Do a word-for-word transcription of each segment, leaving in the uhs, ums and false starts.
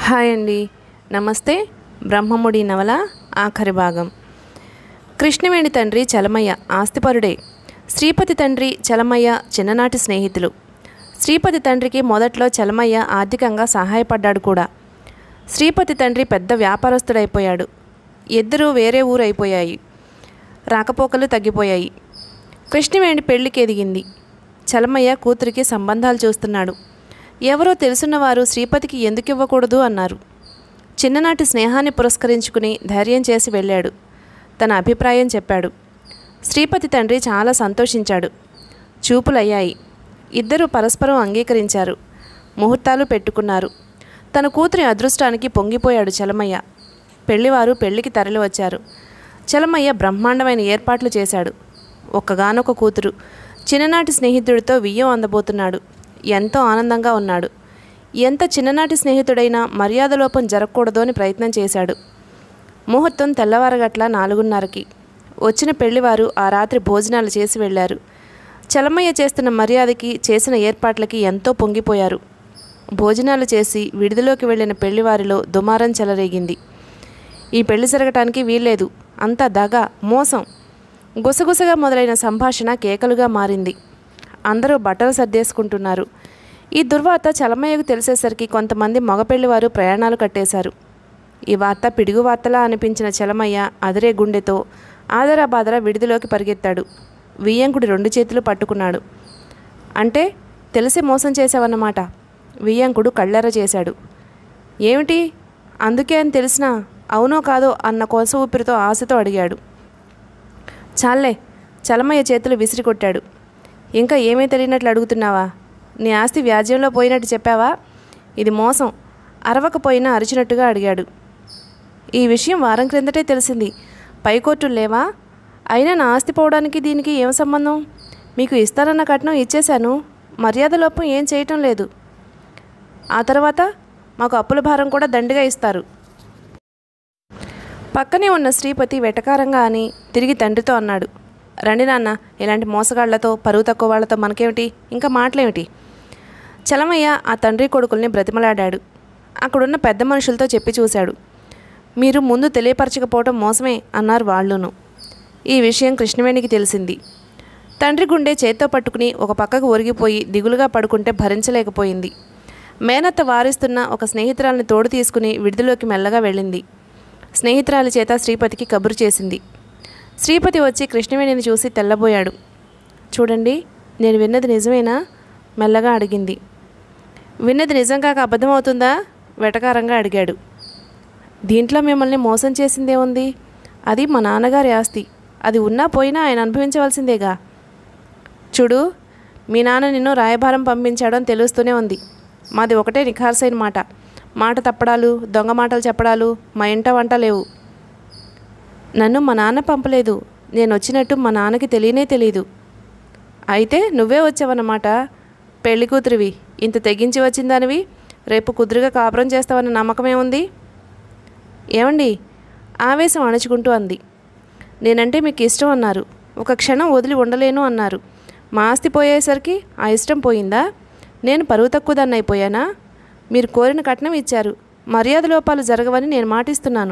Hi అండి, నమస్తే. బ్రహ్మముడి నవల ఆఖరి భాగం. కృష్ణవేణి తండ్రి చలమయ్య ఆస్తిపరుడే. శ్రీపతి తండ్రి చలమయ్య చిన్ననాటి స్నేహితులు. శ్రీపతి తండ్రికి మొదట్లో చలమయ్య ఆర్థికంగా సహాయపడ్డాడు కూడా. శ్రీపతి తండ్రి పెద్ద వ్యాపారస్తుడైపోయాడు. ఇద్దరూ వేరే ఊరు అయిపోయాయి. రాకపోకలు తగ్గిపోయాయి. కృష్ణవేణి పెళ్లికి ఎదిగింది. చలమయ్య కూతురికి సంబంధాలు చూస్తున్నాడు. ఎవరో తెలుసున్నవారు శ్రీపతికి ఎందుకు ఇవ్వకూడదు అన్నారు. చిన్ననాటి స్నేహాన్ని పురస్కరించుకుని ధైర్యం చేసి వెళ్ళాడు. తన అభిప్రాయం చెప్పాడు. శ్రీపతి తండ్రి చాలా సంతోషించాడు. చూపులయ్యాయి. ఇద్దరూ పరస్పరం అంగీకరించారు. ముహూర్తాలు పెట్టుకున్నారు. తన కూతురి అదృష్టానికి పొంగిపోయాడు చలమయ్య. పెళ్లివారు పెళ్లికి తరలి వచ్చారు. చలమయ్య బ్రహ్మాండమైన ఏర్పాట్లు చేశాడు. ఒక్కగానొక కూతురు. చిన్ననాటి స్నేహితుడితో వియ్యం అందబోతున్నాడు. ఎంతో ఆనందంగా ఉన్నాడు. ఎంత చిన్ననాటి స్నేహితుడైనా మర్యాద లోపం జరగకూడదు అని ప్రయత్నం చేశాడు. ముహూర్తం తెల్లవారగట్ల నాలుగున్నరకి. వచ్చిన పెళ్లివారు ఆ రాత్రి భోజనాలు చేసి వెళ్ళారు. చలమయ్య చేస్తున్న మర్యాదకి, చేసిన ఏర్పాట్లకి ఎంతో పొంగిపోయారు. భోజనాలు చేసి విడిదిలోకి వెళ్ళిన పెళ్లివారిలో దుమారం చెలరేగింది. ఈ పెళ్లి జరగటానికి వీల్లేదు, అంతా దగ, మోసం. గుసగుసగా మొదలైన సంభాషణ కేకలుగా మారింది. అందరూ బట్టలు సర్దేసుకుంటున్నారు. ఈ దుర్వార్త చలమయ్యకు తెలిసేసరికి కొంతమంది మగపెళ్లివారు ప్రయాణాలు కట్టేశారు. ఈ వార్త పిడుగు వార్తలా అనిపించిన చలమయ్య అదిరే గుండెతో ఆదరా బాదరా విడిదిలోకి పరిగెత్తాడు. వియ్యంకుడి రెండు చేతులు పట్టుకున్నాడు. అంటే తెలిసి మోసం చేశావన్నమాట. వియ్యంకుడు కళ్ళెర చేశాడు. ఏమిటి, అందుకే అని తెలిసినా అవునో కాదో అన్న కొస ఊపిరితో ఆశతో అడిగాడు. చాలే, చలమయ్య చేతులు విసిరికొట్టాడు. ఇంకా ఏమీ తెలియనట్లు అడుగుతున్నావా? నీ ఆస్తి వ్యాజ్యంలో పోయినట్టు చెప్పావా? ఇది మోసం. అరవకపోయినా అరిచినట్టుగా అడిగాడు. ఈ విషయం వారం క్రిందటే తెలిసింది. పైకోర్టులు లేవా? అయినా నా ఆస్తి పోవడానికి దీనికి ఏం సంబంధం? మీకు ఇస్తానన్న కట్నం ఇచ్చేశాను. మర్యాద లోపం ఏం చేయటం లేదు. ఆ తర్వాత మాకు అప్పుల భారం కూడా దండిగా ఇస్తారు. పక్కనే ఉన్న శ్రీపతి వెటకారంగా అని తిరిగి తండ్రితో అన్నాడు. రండి నాన్న, ఇలాంటి మోసగాళ్లతో, పరువు తక్కువ వాళ్లతో మనకేమిటి, ఇంకా మాటలేమిటి? చలమయ్య ఆ తండ్రి కొడుకుల్ని బ్రతిమలాడాడు. అక్కడున్న పెద్ద మనుషులతో చెప్పి చూశాడు. మీరు ముందు తెలియపరచకపోవటం మోసమే అన్నారు వాళ్ళును. ఈ విషయం కృష్ణవేణికి తెలిసింది. తండ్రి గుండె చేత్తో పట్టుకుని ఒక పక్కకు ఒరిగిపోయి దిగులుగా పడుకుంటే భరించలేకపోయింది. మేనత్త వారిస్తున్న ఒక స్నేహితురాల్ని తోడు తీసుకుని విడిదిలోకి మెల్లగా వెళ్ళింది. స్నేహితురాలి చేత శ్రీపతికి కబురు చేసింది. శ్రీపతి వచ్చి కృష్ణవేణిని చూసి తెల్లబోయాడు. చూడండి, నేను విన్నది నిజమేనా? మెల్లగా అడిగింది. విన్నది నిజం కాక అబద్ధమవుతుందా? వెటకారంగా అడిగాడు. దీంట్లో మిమ్మల్ని మోసం చేసిందేముంది? అది మా నాన్నగారి ఆస్తి. అది ఉన్నా పోయినా ఆయన అనుభవించవలసిందేగా. చూడు, మీ నాన్న నిన్ను రాయబారం పంపించాడని తెలుస్తూనే ఉంది. మాది ఒకటే నిఖార్సైన మాట. మాట తప్పడాలు, దొంగ మాటలు చెప్పడాలు మా ఇంట వంట లేవు. నన్ను మా నాన్న పంపలేదు. నేను వచ్చినట్టు మా నాన్నకి తెలియనే తెలీదు. అయితే నువ్వే వచ్చావన్నమాట. పెళ్లి కూతురివి, ఇంత తెగించి వచ్చిందానివి, రేపు కుదురుగా కాపురం చేస్తావన్న నమ్మకమేముంది? ఏమండి, ఆవేశం అణుచుకుంటూ అంది. నేనంటే మీకు ఇష్టం అన్నారు. ఒక క్షణం వదిలి ఉండలేను అన్నారు. మా ఆస్తి పోయేసరికి ఆ ఇష్టం పోయిందా? నేను పరువు తక్కువ దాన్ని అయిపోయానా? మీరు కోరిన కట్నం ఇచ్చారు. మర్యాద లోపాలు జరగవని నేను మాటిస్తున్నాను.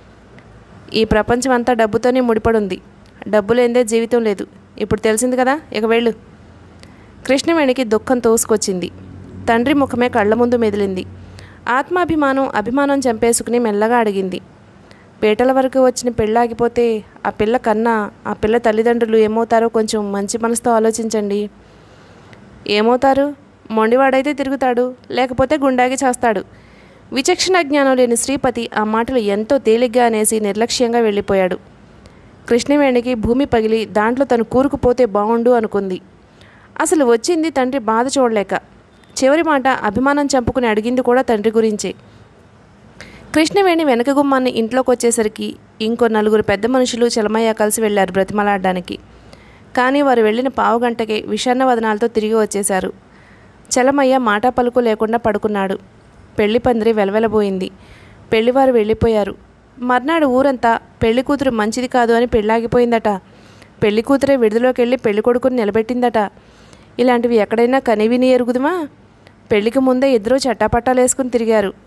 ఈ ప్రపంచం అంతా డబ్బుతోనే ముడిపడుంది. డబ్బు లేనిదే జీవితం లేదు. ఇప్పుడు తెలిసింది కదా, ఇక వెళ్ళు. కృష్ణవేణికి దుఃఖం తోసుకొచ్చింది. తండ్రి ముఖమే కళ్ళ ముందు మెదిలింది. ఆత్మాభిమానం అభిమానం చంపేసుకుని మెల్లగా అడిగింది. పేటల వరకు వచ్చిన పెళ్ళాగిపోతే ఆ పిల్ల కన్నా ఆ పిల్ల తల్లిదండ్రులు ఏమవుతారో కొంచెం మంచి మనసుతో ఆలోచించండి. ఏమవుతారు? మొండివాడైతే తిరుగుతాడు, లేకపోతే గుండాగి చేస్తాడు. విచక్షణ జ్ఞానం లేని శ్రీపతి ఆ మాటలు ఎంతో తేలిగ్గా అనేసి నిర్లక్ష్యంగా వెళ్ళిపోయాడు. కృష్ణవేణికి భూమి పగిలి దాంట్లో తను కూరుకుపోతే బాగుండు అనుకుంది. అసలు వచ్చింది తండ్రి బాధ చూడలేక. చివరి మాట అభిమానం చంపుకుని అడిగింది కూడా తండ్రి గురించే. కృష్ణవేణి వెనక గుమ్మాన్ని ఇంట్లోకి వచ్చేసరికి ఇంకో నలుగురు పెద్ద మనుషులు చలమయ్య కలిసి వెళ్లారు బ్రతిమలాడడానికి. కానీ వారు వెళ్ళిన పావు గంటకే విషాన్న వదనాలతో తిరిగి వచ్చేశారు. చలమయ్య మాట పలుకు లేకుండా పడుకున్నాడు. పెళ్లి పందిరి వెలవెలబోయింది. పెళ్లివారు వెళ్ళిపోయారు. మర్నాడు ఊరంతా పెళ్లి కూతురు మంచిది కాదు అని పెళ్ళాగిపోయిందట. పెళ్లి కూతురే విడుదలోకి వెళ్ళి పెళ్లి కొడుకుని నిలబెట్టిందట. ఇలాంటివి ఎక్కడైనా కనివిని ఎరుగుదుమా? పెళ్లికి ముందే ఇద్దరూ చట్టాపట్టాలేసుకుని తిరిగారు.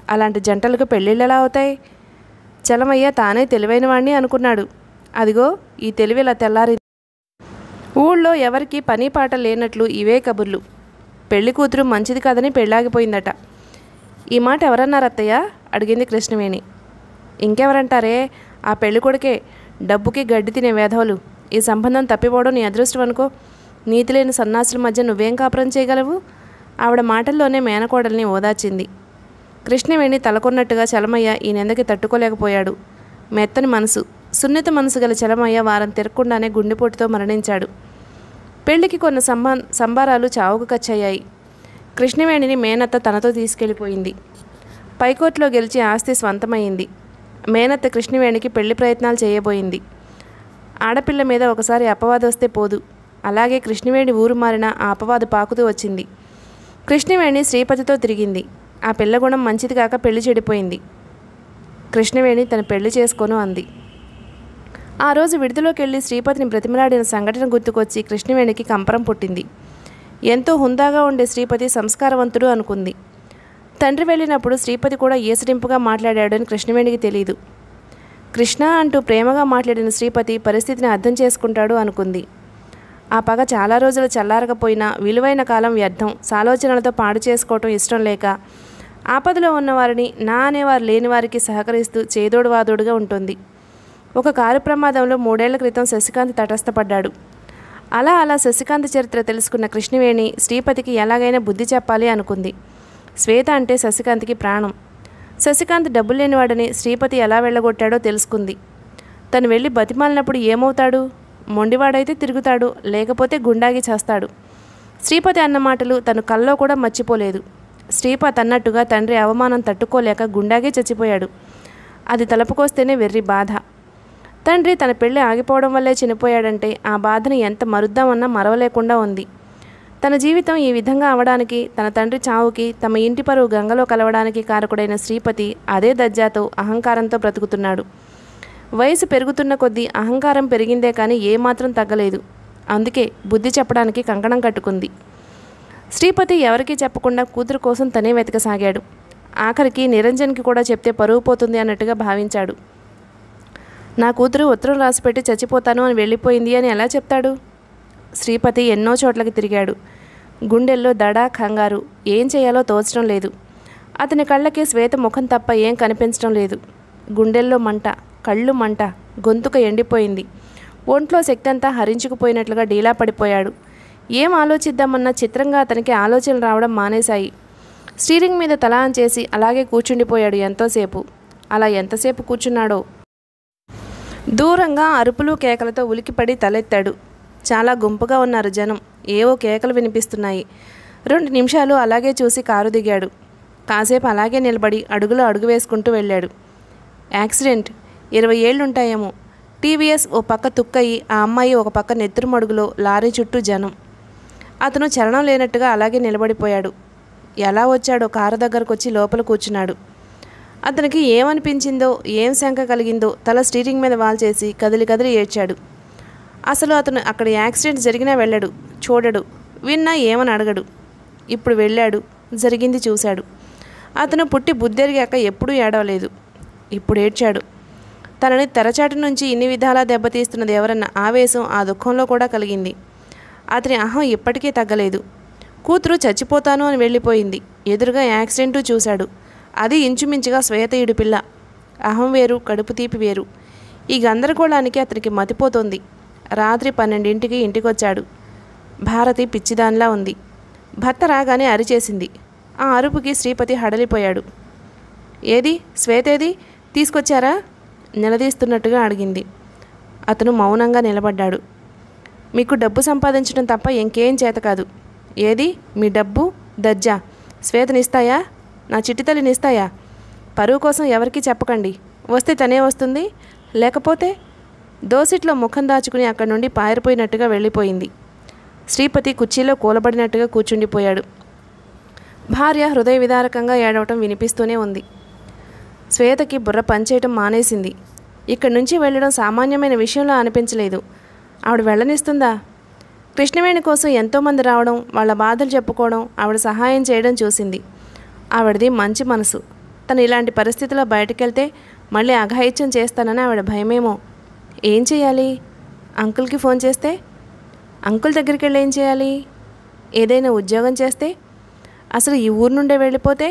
అలాంటి జంటలకు పెళ్ళిళ్ళు ఎలా అవుతాయి? చలమయ్య తానే తెలివైన వాణ్ణి అనుకున్నాడు. అదిగో ఈ తెలివి ఇలా తెల్లారి. ఊళ్ళో ఎవరికి పని పాట లేనట్లు ఇవే కబుర్లు. పెళ్లి కూతురు మంచిది కాదని పెళ్ళాగిపోయిందట. ఈ మాట ఎవరన్నారు అత్తయ్య? అడిగింది కృష్ణవేణి. ఇంకెవరంటారే, ఆ పెళ్లి కొడుకే. డబ్బుకి గడ్డి తినే వేధవులు. ఈ సంబంధం తప్పిపోవడం నీ అదృష్టం అనుకో. నీతి లేని సన్నాసుల మధ్య నువ్వేం కాపురం చేయగలవు? ఆవిడ మాటల్లోనే మేనకోడల్ని ఓదార్చింది. కృష్ణవేణి తలకొన్నట్టుగా చలమయ్య ఈ నిందకి తట్టుకోలేకపోయాడు. మెత్తని మనసు, సున్నిత మనసు గల చలమయ్య వారం తిరగకుండానే గుండెపోటుతో మరణించాడు. పెళ్లికి కొన్ని సంబా సంబారాలు చావుకు ఖర్చయ్యాయి. కృష్ణవేణిని మేనత్త తనతో తీసుకెళ్ళిపోయింది. పైకోర్టులో గెలిచి ఆస్తి స్వంతమైంది. మేనత్త కృష్ణవేణికి పెళ్లి ప్రయత్నాలు చేయబోయింది. ఆడపిల్ల మీద ఒకసారి అపవాదు వస్తే పోదు. అలాగే కృష్ణవేణి ఊరు మారిన ఆ అపవాదు పాకుతూ వచ్చింది. కృష్ణవేణి శ్రీపతితో తిరిగింది. ఆ పిల్ల గుణం మంచిది కాక పెళ్లి చెడిపోయింది. కృష్ణవేణి తన పెళ్లి చేసుకోను అంది. ఆ రోజు విడుదలోకి వెళ్ళి శ్రీపతిని బ్రతిమలాడిన సంఘటన గుర్తుకొచ్చి కృష్ణవేణికి కంపరం పుట్టింది. ఎంతో హుందాగా ఉండే శ్రీపతి సంస్కారవంతుడు అనుకుంది. తండ్రి వెళ్ళినప్పుడు శ్రీపతి కూడా ఈసడింపుగా మాట్లాడాడని కృష్ణవేణికి తెలియదు. కృష్ణ అంటూ ప్రేమగా మాట్లాడిన శ్రీపతి పరిస్థితిని అర్థం చేసుకుంటాడు అనుకుంది. ఆ పగ చాలా రోజులు చల్లారకపోయినా విలువైన కాలం వ్యర్థం, సాలోచనలతో పాడు చేసుకోవటం ఇష్టం లేక ఆపదలో ఉన్నవారిని, నా అనేవారు లేని వారికి సహకరిస్తూ చేదోడు వాదోడుగా ఉంటుంది. ఒక కారు ప్రమాదంలో మూడేళ్ల క్రితం శశికాంత్ తటస్థపడ్డాడు. అలా అలా శశికాంత్ చరిత్ర తెలుసుకున్న కృష్ణవేణి శ్రీపతికి ఎలాగైనా బుద్ధి చెప్పాలి అనుకుంది. శ్వేత అంటే శశికాంత్కి ప్రాణం. శశికాంత్ డబ్బులు లేనివాడని శ్రీపతి ఎలా వెళ్ళగొట్టాడో తెలుసుకుంది. తను వెళ్ళి బతిమాలినప్పుడు ఏమవుతాడు? మొండివాడైతే తిరుగుతాడు, లేకపోతే గుండాగి చేస్తాడు. శ్రీపతి అన్న మాటలు తను కల్లో కూడా మర్చిపోలేదు. శ్రీపతి అన్నట్టుగా తండ్రి అవమానం తట్టుకోలేక గుండాగే చచ్చిపోయాడు. అది తలపుకొస్తేనే వెర్రి బాధ. తండ్రి తన పెళ్లి ఆగిపోవడం వల్లే చనిపోయాడంటే ఆ బాధని ఎంత మరుద్దామన్నా మరవలేకుండా ఉంది. తన జీవితం ఈ విధంగా అవడానికి, తన తండ్రి చావుకి, తమ ఇంటి పరువు గంగలో కలవడానికి కారకుడైన శ్రీపతి అదే దజ్జాతో అహంకారంతో బ్రతుకుతున్నాడు. వయసు పెరుగుతున్న కొద్దీ అహంకారం పెరిగిందే కానీ ఏమాత్రం తగ్గలేదు. అందుకే బుద్ధి చెప్పడానికి కంకణం కట్టుకుంది. శ్రీపతి ఎవరికీ చెప్పకుండా కూతురు కోసం తనే వెతకసాగాడు. ఆఖరికి నిరంజన్కి కూడా చెప్తే పరువు పోతుంది అన్నట్టుగా భావించాడు. నా కూతురు ఉత్తరం రాసిపెట్టి చచ్చిపోతాను అని వెళ్ళిపోయింది అని ఎలా చెప్తాడు? శ్రీపతి ఎన్నో చోట్లకి తిరిగాడు. గుండెల్లో దడ, కంగారు, ఏం చేయాలో తోచడం లేదు. అతని కళ్ళకి శ్వేత ముఖం తప్ప ఏం కనిపించడం లేదు. గుండెల్లో మంట, కళ్ళు మంట, గొంతుక ఎండిపోయింది. ఒంట్లో శక్తి అంతా హరించుకుపోయినట్లుగా డీలా పడిపోయాడు. ఏం ఆలోచిద్దామన్నా చిత్రంగా అతనికి ఆలోచనలు రావడం మానేశాయి. స్టీరింగ్ మీద తల చేసి అలాగే కూర్చుండిపోయాడు ఎంతోసేపు. అలా ఎంతసేపు కూర్చున్నాడో. దూరంగా అరుపులు కేకలతో ఉలికిపడి తలెత్తాడు. చాలా గుంపుగా ఉన్నారు జనం. ఏవో కేకలు వినిపిస్తున్నాయి. రెండు నిమిషాలు అలాగే చూసి కారు దిగాడు. కాసేపు అలాగే నిలబడి అడుగులో అడుగు వేసుకుంటూ వెళ్ళాడు. యాక్సిడెంట్. ఇరవై ఏళ్ళుంటాయేమో. టీవీఎస్ ఓ పక్క తుక్కయి, ఆ అమ్మాయి ఒక పక్క నెత్తురు మడుగులో, లారీ చుట్టూ జనం. అతను చలనం లేనట్టుగా అలాగే నిలబడిపోయాడు. ఎలా వచ్చాడో కారు దగ్గరకు వచ్చి లోపల కూర్చున్నాడు. అతనికి ఏమనిపించిందో, ఏం శంక కలిగిందో తల స్టీరింగ్ మీద వాల్చేసి కదిలి కదిలి ఏడ్చాడు. అసలు అతను అక్కడ యాక్సిడెంట్ జరిగినా వెళ్ళడు, చూడడు, విన్నా ఏమని అడగడు. ఇప్పుడు వెళ్ళాడు, జరిగింది చూశాడు. అతను పుట్టి బుద్ధెరిగాక ఎప్పుడూ ఏడవలేదు. ఇప్పుడు ఏడ్చాడు. తనని తెరచాటు నుంచి ఇన్ని విధాలా దెబ్బతీస్తున్నది ఎవరన్న ఆవేశం ఆ దుఃఖంలో కూడా కలిగింది. అతని అహం ఇప్పటికీ తగ్గలేదు. కూతురు చచ్చిపోతాను అని వెళ్ళిపోయింది. ఎదురుగా యాక్సిడెంటు చూశాడు. అది ఇంచుమించుగా శ్వేతయుడి పిల్ల. అహం వేరు, కడుపు తీపి వేరు. ఈ గందరగోళానికి అతనికి మతిపోతోంది. రాత్రి పన్నెండింటికి ఇంటికొచ్చాడు. భారతి పిచ్చిదానిలా ఉంది. భర్త రాగానే అరిచేసింది. ఆ అరుపుకి శ్రీపతి హడలిపోయాడు. ఏది శ్వేతేది, తీసుకొచ్చారా? నిలదీస్తున్నట్టుగా అడిగింది. అతను మౌనంగా నిలబడ్డాడు. మీకు డబ్బు సంపాదించడం తప్ప ఇంకేం చేత కాదు. ఏది మీ డబ్బు? దజ్జా. శ్వేతనిస్తాయా? నా చిట్టితల్లినిస్తాయా? పరువు కోసం ఎవరికీ చెప్పకండి. వస్తే తనే వస్తుంది, లేకపోతే దోసిట్లో ముఖం దాచుకుని అక్కడి నుండి పారిపోయినట్టుగా వెళ్ళిపోయింది. శ్రీపతి కుర్చీలో కూలబడినట్టుగా కూర్చుండిపోయాడు. భార్య హృదయ విదారకంగా ఏడవటం వినిపిస్తూనే ఉంది. శ్వేతకి బుర్ర పనిచేయటం మానేసింది. ఇక్కడి నుంచి వెళ్ళడం సామాన్యమైన విషయంలో అనిపించలేదు. ఆవిడ వెళ్ళనిస్తుందా? కృష్ణవేణి కోసం ఎంతోమంది రావడం, వాళ్ళ బాధలు చెప్పుకోవడం, ఆవిడ సహాయం చేయడం చూసింది. ఆవిడది మంచి మనసు. తను ఇలాంటి పరిస్థితిలో బయటకెళ్తే మళ్ళీ అఘాయిత్యం చేస్తానని ఆవిడ భయమేమో. ఏం చేయాలి? అంకుల్కి ఫోన్ చేస్తే? అంకుల్ దగ్గరికి వెళ్ళి ఏం చేయాలి? ఏదైనా ఉద్యోగం చేస్తే? అసలు ఈ ఊరు నుండే వెళ్ళిపోతే?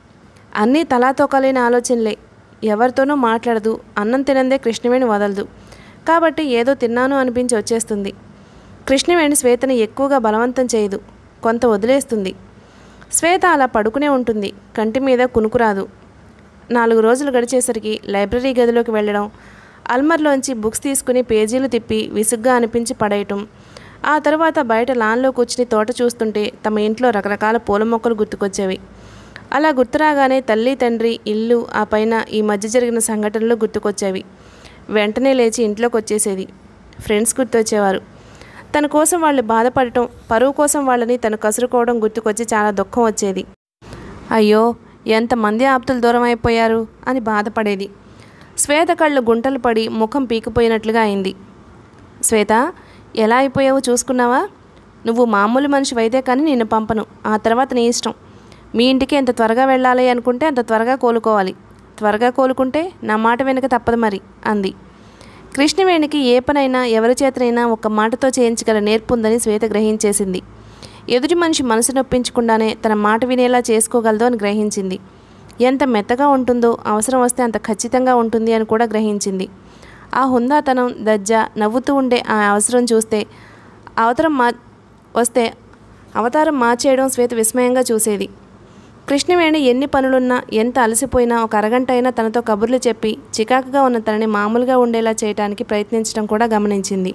అన్నీ తలాతోకలేని ఆలోచనలే. ఎవరితోనూ మాట్లాడదు, అన్నం తినందే కృష్ణవేణి వదలదు. కాబట్టి ఏదో తిన్నాను అనిపించి వచ్చేస్తుంది. కృష్ణవేణి శ్వేతని ఎక్కువగా బలవంతం చేయదు, కొంత వదిలేస్తుంది. శ్వేత అలా పడుకునే ఉంటుంది, కంటి మీద కునుకురాదు. నాలుగు రోజులు గడిచేసరికి లైబ్రరీ గదిలోకి వెళ్ళడం, అల్మర్లోంచి బుక్స్ తీసుకుని పేజీలు తిప్పి విసుగ్గా అనిపించి పడేయటం, ఆ తర్వాత బయట లాన్లో కూర్చుని తోట చూస్తుంటే తమ ఇంట్లో రకరకాల పూల మొక్కలు గుర్తుకొచ్చేవి. అలా గుర్తురాగానే తల్లి, తండ్రి, ఇల్లు, ఆ పైన ఈ మధ్య జరిగిన సంఘటనలు గుర్తుకొచ్చేవి. వెంటనే లేచి ఇంట్లోకి వచ్చేసేది. ఫ్రెండ్స్ గుర్తొచ్చేవారు. తన కోసం వాళ్ళు బాధపడటం, పరువు కోసం వాళ్ళని తను కసురుకోవడం గుర్తుకొచ్చి చాలా దుఃఖం వచ్చేది. అయ్యో, ఎంతమంది ఆప్తులు దూరం అయిపోయారు అని బాధపడేది. శ్వేత కళ్ళు గుంటలు పడి ముఖం పీకిపోయినట్లుగా అయింది. శ్వేత, ఎలా అయిపోయావో చూసుకున్నావా? నువ్వు మామూలు మనిషివైతే కానీ నిన్ను పంపను. ఆ తర్వాత నీ ఇష్టం. మీ ఇంటికి ఎంత త్వరగా వెళ్ళాలి అనుకుంటే అంత త్వరగా కోలుకోవాలి. త్వరగా కోలుకుంటే నా మాట వెనుక తప్పదు మరి అంది. కృష్ణవేణికి ఏ పనైనా ఎవరి చేతనైనా ఒక్క మాటతో చేయించగల నేర్పుందని శ్వేత గ్రహించేసింది. ఎదుటి మనిషి మనసు నొప్పించకుండానే తన మాట వినేలా చేసుకోగలదు అని గ్రహించింది. ఎంత మెత్తగా ఉంటుందో, అవసరం వస్తే అంత ఖచ్చితంగా ఉంటుంది అని కూడా గ్రహించింది. ఆ హుందాతనం, దజ్జా, నవ్వుతూ ఉండే ఆ అవసరం చూస్తే అవతారం మా వస్తే అవతారం మార్చేయడం శ్వేత విస్మయంగా చూసేది. కృష్ణవేణి ఎన్ని పనులున్నా, ఎంత అలసిపోయినా ఒక అరగంట అయినా తనతో కబుర్లు చెప్పి చికాకుగా ఉన్న తనని మామూలుగా ఉండేలా చేయడానికి ప్రయత్నించడం కూడా గమనించింది.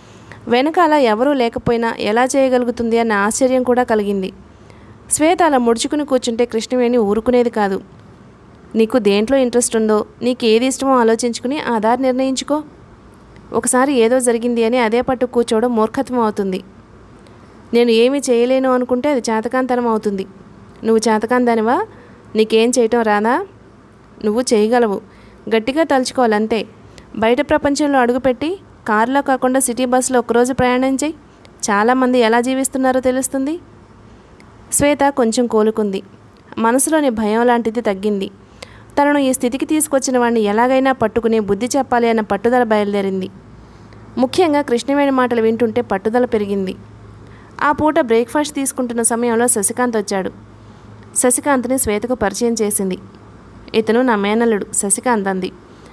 వెనకాల ఎవరూ లేకపోయినా ఎలా చేయగలుగుతుంది అన్న ఆశ్చర్యం కూడా కలిగింది. శ్వేత అలా ముడుచుకుని కూర్చుంటే కృష్ణవేణి ఊరుకునేది కాదు. నీకు దేంట్లో ఇంట్రెస్ట్ ఉందో, నీకు ఏది ఇష్టమో ఆలోచించుకుని ఆ దారి నిర్ణయించుకో. ఒకసారి ఏదో జరిగింది అని అదే పట్టు కూర్చోవడం మూర్ఖత్వం అవుతుంది. నేను ఏమీ చేయలేను అనుకుంటే అది చేతకాంతనం అవుతుంది. నువ్వు చేతకాందానివా? నీకేం చేయటం రాదా? నువ్వు చేయగలవు, గట్టిగా తలుచుకోవాలంతే. బయట ప్రపంచంలో అడుగుపెట్టి కారులో కాకుండా సిటీ బస్సులో ఒకరోజు ప్రయాణం చేయి. చాలామంది ఎలా జీవిస్తున్నారో తెలుస్తుంది. శ్వేత కొంచెం కోలుకుంది. మనసులోని భయం లాంటిది తగ్గింది. తనను ఈ స్థితికి తీసుకొచ్చిన వాడిని ఎలాగైనా పట్టుకుని బుద్ధి చెప్పాలి అన్న పట్టుదల బయలుదేరింది. ముఖ్యంగా కృష్ణవేణి మాటలు వింటుంటే పట్టుదల పెరిగింది. ఆ పూట బ్రేక్ఫాస్ట్ తీసుకుంటున్న సమయంలో శశికాంత్ వచ్చాడు. శశికాంత్ని శ్వేతకు పరిచయం చేసింది. ఇతను నా మేనల్లుడు శశికాంత్ అంది.